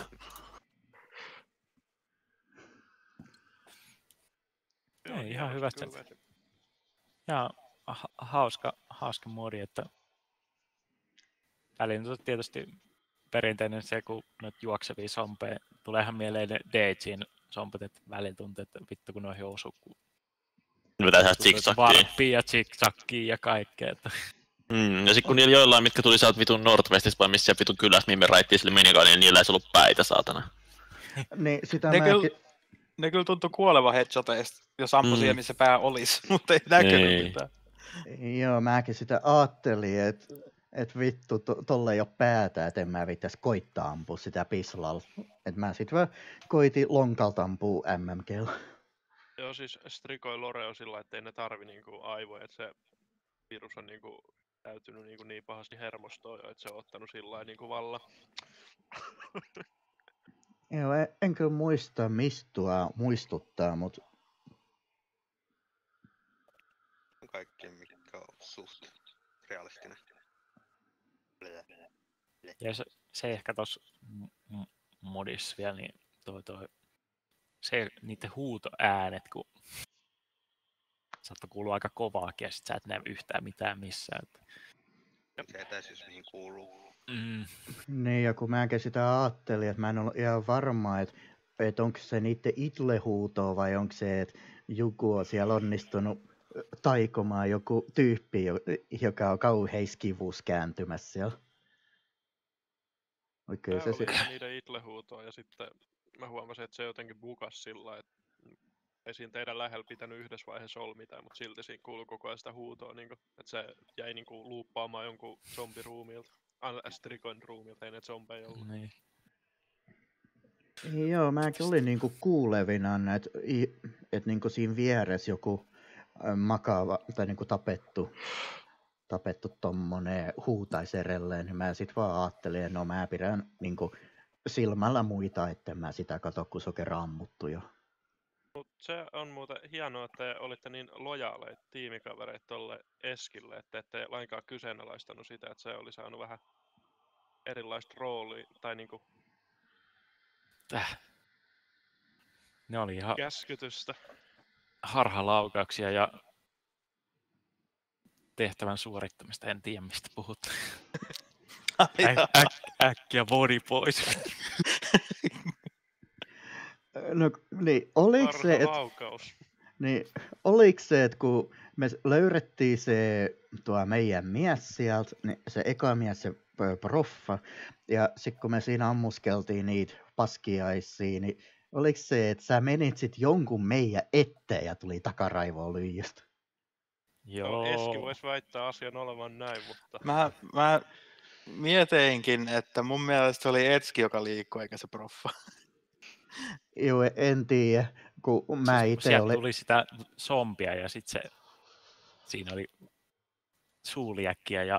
Ei, ihan hyvästi. Ja ha- hauska, hauska modi, että välillä tietysti perinteinen se, kun noita juoksevia sompeja, tulee ihan mieleen ne Deitsin sompet, että välillä tuntuu, että vittu kun noihin osuu. Mitä sä zigzaggia? Varppia ja zigzaggia ja kaikkea. Että. Mm, ja sit kun niillä joillain, mitkä tuli sieltä vitun Northwestista vai missä vitun kylässä, mihin me raittiin sille minikaan, niin niillä ei ollut päitä, saatana. Niin, sitä ne, mäkin... kyllä, ne kyllä tuntui kuoleva headshoteista, jos ampui mm. siihen, missä pää olisi, mutta ei näkynyt ei. mitään. Joo, mäkin sitä ajattelin, että et vittu, to, tolle ei ole päätä, et en mä vittäisi koittaa ampua sitä pislalla. Et mä sit vaan koitin lonkalta ampua M M G:llä. Joo, siis strikoi Lore on sillä, ettei ne tarvi niinku aivoja, että se virus on niinku täytynyt niinku niin pahasti hermostoa jo, että se on ottanut sillä niinku valla. Joo, en, en kyllä muista mistua muistuttaa, mut... Kaikki, mikä on suht realistinen. Ja se, se ehkä tossa m- modissa vielä, niin toi, toi, se niiden huutoäänet, kun saattaa kuulua aika kovaakin ja sit sä et näe yhtään mitään missään. Se etäisyys mihin kuuluu. Mm. Niin, ja kun mäkin sitä ajattelin, että mä en ollut ihan varma, että, että onko se niiden itlehuutoa vai onko se, että joku on siellä onnistunut taikomaan joku tyyppi, joka on kauheis kivuus kääntymässä siellä. Kyllä se oli sit... niiden itlehuutoa ja sitten mä huomasin, että se jotenkin bukas sillä, että ei siinä teidän lähellä pitänyt yhdessä vaiheessa olla mitään, mutta silti siinä kuului koko ajan sitä huutoa, niin kuin, että se jäi niin kuin luuppaamaan jonkun zombiruumilta. Strikon ruumilta, ei ne zombeja ollut. Niin. Joo, mäkin olin niinku kuulevinaan, että et niinku siinä vieressä joku makaava tai niinku tapettu, tapettu tommonen huutaisi erelleen, niin mä sit vaan ajattelin, että no mä pidän niinku silmällä muita, etten mä sitä kato, kun se on kerran ammuttu jo. Mut se on muuten hienoa, että te olitte niin lojaaleita tiimikavereita tolle Eskille, että ette lainkaan kyseenalaistanut sitä, että se oli saanut vähän erilaista roolia, tai niinku Täh. Ne oli ihan käskytystä. Harhalaukauksia ja tehtävän suorittamista, en tiedä mistä puhut. Äk, äk, äkkiä body pois. No niin, oliko se, että niin, oliko se, että kun me löydettiin se tuo meidän mies sieltä, niin se eka mies, se proffa, ja sitten kun me siinä ammuskeltiin niitä paskiaisia, niin oliko se, että sä menit sit jonkun meidän eteen ja tuli takaraivoon lyijystä? Joo. Eski voisi väittää asian olevan näin, mutta... Mä, mä mietinkin, että mun mielestä oli Etski, joka liikkui, eikä se proffa. Joo, en tiedä, kun mä siis, itse sieltä olin... tuli sitä zombia ja sitten se... Siinä oli suuliäkkiä ja...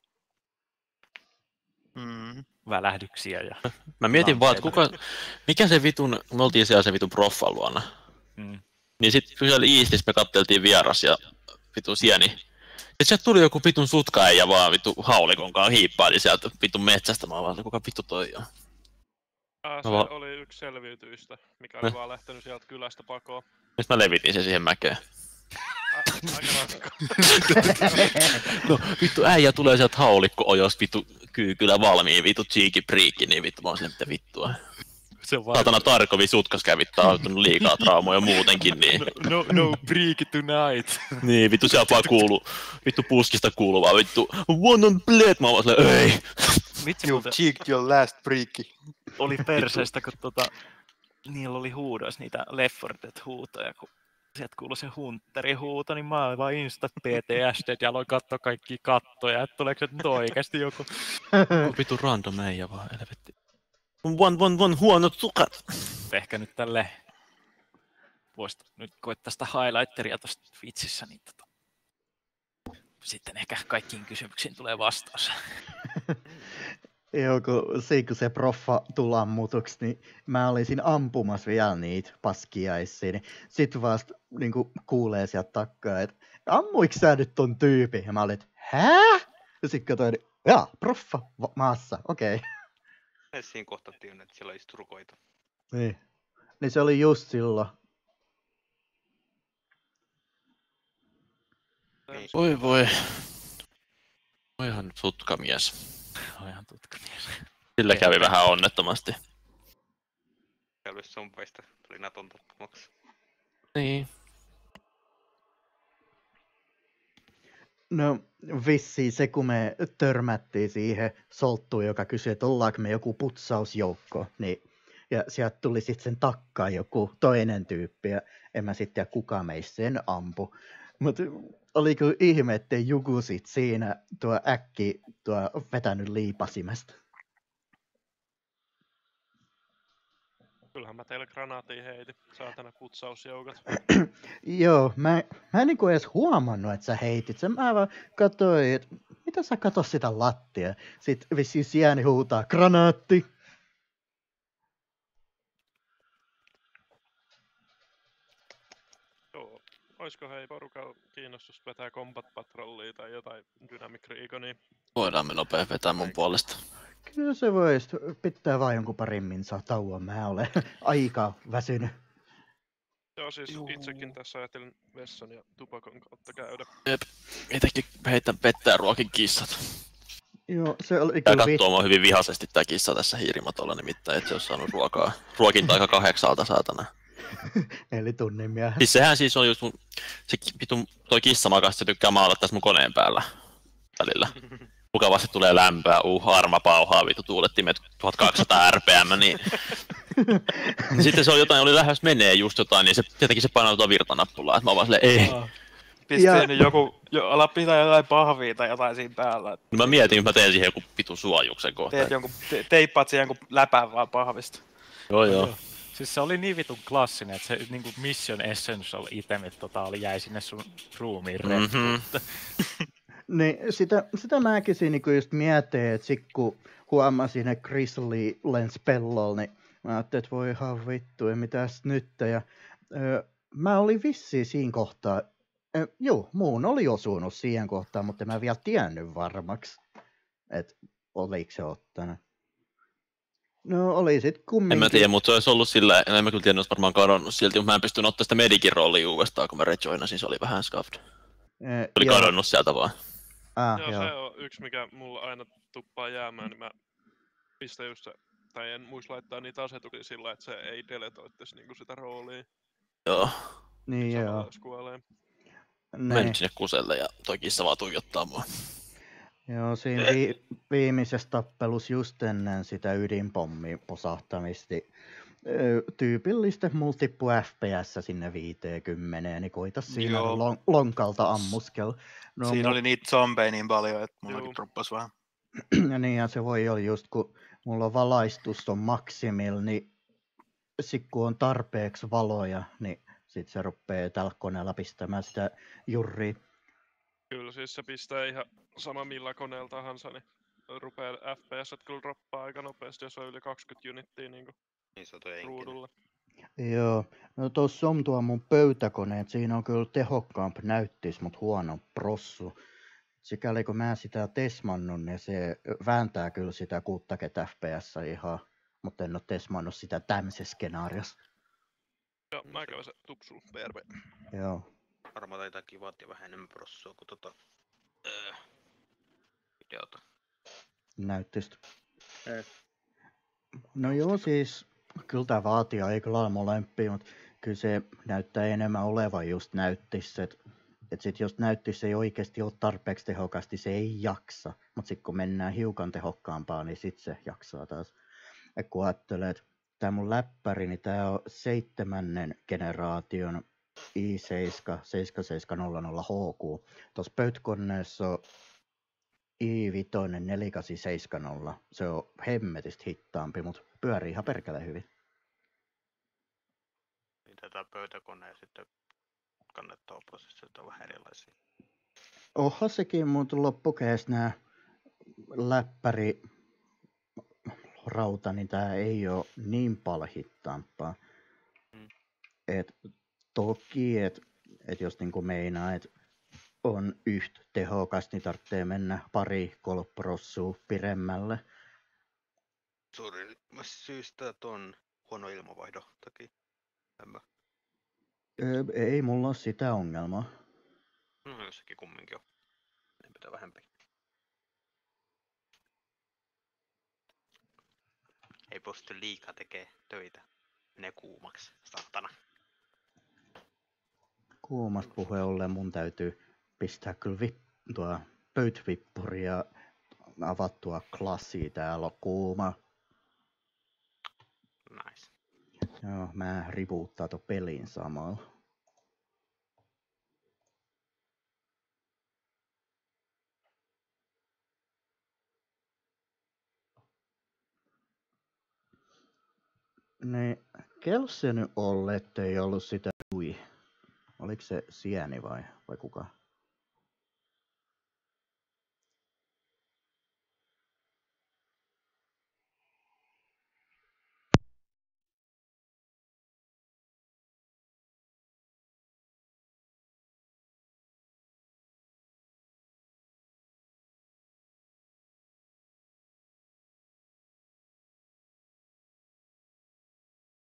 Mm. välähdyksiä ja... Mä mietin vaan, että kuka... Mikä se vitun... Me oltiin siellä se vitun proffan luona. Mm. Niin sit siellä Iistissä me katteltiin vieras ja vitun sieni. Sitten sieltä tuli joku vitun sutkaäijä vaan vitun haulikonkaan hiippaili sieltä vitun metsästä. Mä vaan, kuka vittu toi on? Ah, se va... oli yksi selviytyistä, mikä oli eh. vaan lähtenyt sieltä kylästä pakoon. Mistä mä levitin sen siihen mäkeen? A- aika raska. No vittu äijä tulee sieltä haulikko-ojosta vittu kyykyllä valmiin vittu cheeky priikki, niin vittu mä oon silleen mitä vittua. Saatana Tarkovi sutkas kävittää ottanut liikaa traumoja muutenkin, niin... No, no, no priiki tonight. Niin, vittu siellä vaan kuuluu, vittu puskista kuuluu vaan vittu one on blade, mä oon silleen, ei! Vitsi, you cheeked your last priikki. Oli perseestä, kun tota... Niillä oli huudoissa niitä Left four Dead huutoja, kun sieltä kuului se Hunterin huuto, niin mä olin vaan insta P T S D ja aloin katsoa kaikkia kattoja, että tuleeko se nyt oikeasti joku... Joku vittu random äijä vaan, helvetti. One, one, one, huonot sukat. Ehkä nyt tälle voisi nyt koittaa sitä highlighteria tuosta vitsissä, niin tota, sitten ehkä kaikkiin kysymyksiin tulee vastaus. Joo, kun siinä kun se proffa tuli ammutuksi, niin mä olisin ampumassa vielä niitä paskiaisia, niin sit vasta niin kuulee sieltä takkaa, että ammuiko sä nyt ton tyypin? Ja mä olin, että hää? Ja sit katsoin, että jaa, proffa maassa, okei. Okay. Siinä kohtattiin, että siellä oli turkoita. Niin. Niin se oli just silloin. Niin. Voi voi. Oihan tutkamies. Oihan tutkamies. Sillä kävi vähän onnettomasti. Käydessä zombeista tuli Naton tutkimuksi. Niin. No vissiin se, kun me törmättiin siihen solttuun, joka kysyi, että ollaanko me joku putsausjoukko, niin ja sieltä tuli sitten sen takkaan joku toinen tyyppi, ja en mä sitten tiedä kuka meistä sen ampu. Mutta oli kyllä ihme, ettei Jugu sit siinä tuo äkki tuo vetänyt liipasimesta. Kyllähän mä teille granaatia heitin, saatana putsausjoukot. Joo, mä, mä en niinku edes huomannut, että sä heitit sen. Mä vaan katsoin, että mitä sä katot sitä lattia. Sitten vissiin sieni huutaa, granaatti! Joo, oisko hei porukalla kiinnostus vetää Combat Patrollia tai jotain Dynamic Reconia? Voidaan me nopea vetää mun puolesta. Kyllä se vois. Pitää vaan jonkun parin minsaa tauon. Mä olen aika väsynyt. Joo, siis itsekin tässä ajattelin vessan ja tupakon kautta käydä. Jep, itsekin heitän pettää ruokin kissat. Joo, se oli Tää kyllä kattoo mua hyvin vihaisesti tää kissa tässä hiirimatolla nimittäin, et se on saanut ruokaa. Ruokinta aika kahdeksalta, saatana. Eli tunnin miehen. Siis sehän siis on just mun, se vitun, toi kissa makas, se tykkää maalla tässä mun koneen päällä välillä. Mukavasti tulee lämpöä, uh, Arma pauhaa, vittu tuulettimet tuhatkaksisataa R P M, niin... niin sitten se on jotain, oli lähes menee just jotain, niin se tietenkin se painaa tuota virtanappulaa, että mä vaan silleen, ei. Pistiin ja... joku, jo, ala pitää jotain pahvia tai jotain siinä päällä. No mä mietin, että mä teen siihen joku pitu suojuksen kohta. Teet jonkun, te, teippaat siihen jonkun läpän vaan pahvista. Joo joo. Siis se oli niin vitun klassinen, että se niinku Mission Essential itemit totaali jäi sinne sun roomiin mm-hmm. Niin, sitä, sitä mäkin siinä niinku just mietin, että sit kun huomasin, että Grizzly lensi pellolla, niin mä ajattelin, että voi ihan vittu, ja mitäs nyt. Ja, öö, mä olin vissiin siinä kohtaa, öö, joo, muun oli osunut siihen kohtaan, mutta mä en vielä tiennyt varmaksi, että oliko se ottanut. No oli sit kumminkin. En mä tiedä, mutta se olisi ollut sillä, en mä kyllä tiedä, olisi varmaan kadonnut silti, mutta mä en pystynyt ottaa sitä medikin roolia uudestaan, kun mä rejoinasin, se oli vähän scuffed. Se oli joo. kadonnut sieltä vaan. Ah, joo, joo, se on yksi, mikä mulla aina tuppaa jäämään, niin mä pistän just se, tai en muista laittaa niitä asetuksia sillä, että se ei deletoittaisi niinku sitä roolia. Joo. Niin Samalla joo. jos kuolee. Mä nyt sinne kuselle ja toi kissa vaan tuijottaa mua. Joo, siinä vi- viimeisessä tappelussa just ennen sitä ydinpommin posahtamista, öö, tyypillistä multippu F P S sinne viisikymmentä, niin koita siinä lon- lonkalta ammuskel. No, siinä mu- oli niitä zombeja niin paljon, että mullakin droppasi vähän. ja niin, ja se voi olla just kun mulla on valaistus on maksimilla, niin sit kun on tarpeeksi valoja, niin sit se rupeaa tällä koneella pistämään sitä jurria. Kyllä, siis se pistää ihan sama millä koneella tahansa, niin rupeaa F P S kyllä droppaa aika nopeasti, jos on yli kaksikymmentä unittia niin niin ruudulla. Joo, no tossa on tuo mun pöytäkone, että siinä on kyllä tehokkaampi näyttis, mut huono prossu. Sikäli kun mä sitä tesmannut, niin se vääntää kyllä sitä kuusikymmentä F P S ihan, mutta en oo tesmannut sitä tämmöisessä skenaariossa. Joo, mä käyn se tupsul P R V. Joo. Varmaan taitakin vaatia vähän enemmän prossua kuin tota... Öö, videota. Näyttistä. Ei. No joo, siis kyllä tää vaatii aika lailla molempia, mutta kyllä se näyttää enemmän olevan just näyttis, että et sit jos näyttis ei oikeasti ole tarpeeksi tehokasti, se ei jaksa, mutta sitten kun mennään hiukan tehokkaampaa, niin sit se jaksaa taas. Et kun ajattelee, että tää mun läppäri, niin tää on seitsemännen generaation i seitsemän seitsemän seitsemän nolla nolla H Q. Tuossa pöytäkoneessa on i viisi neljä kahdeksan seitsemänkymmentä. Se on hemmetistä hittaampi, mutta pyörii ihan perkele hyvin. Niin tätä pöytäkoneen ja sitten kannettava prosessit on vähän erilaisia. Oha sekin, mutta loppukädessä nää läppäri rauta, niin tää ei oo niin palhittaampaa. Mm. Et toki, et, et jos niinku meinaa, et on yhtä tehokas, niin tarvitsee mennä pari kolprossua piremmälle. Suurin syystä ton huono ilmavaihdon takia. Mä... Öö, ei mulla ole sitä ongelmaa. No jossakin kumminkin on. En pitää vähempi. Ei pysty liikaa tekee töitä. Menee kuumaksi, saatana. Kuumasta puheen ollen mun täytyy pistää kyllä vi- tuo pöytvippuri ja avattua klassia. Täällä on kuuma. Nice. Joo, mä ripuuttaa ton pelin samalla. Niin, kello se nyt ollut, ettei ollut sitä Ui. Oliko se Sieni vai, vai kuka?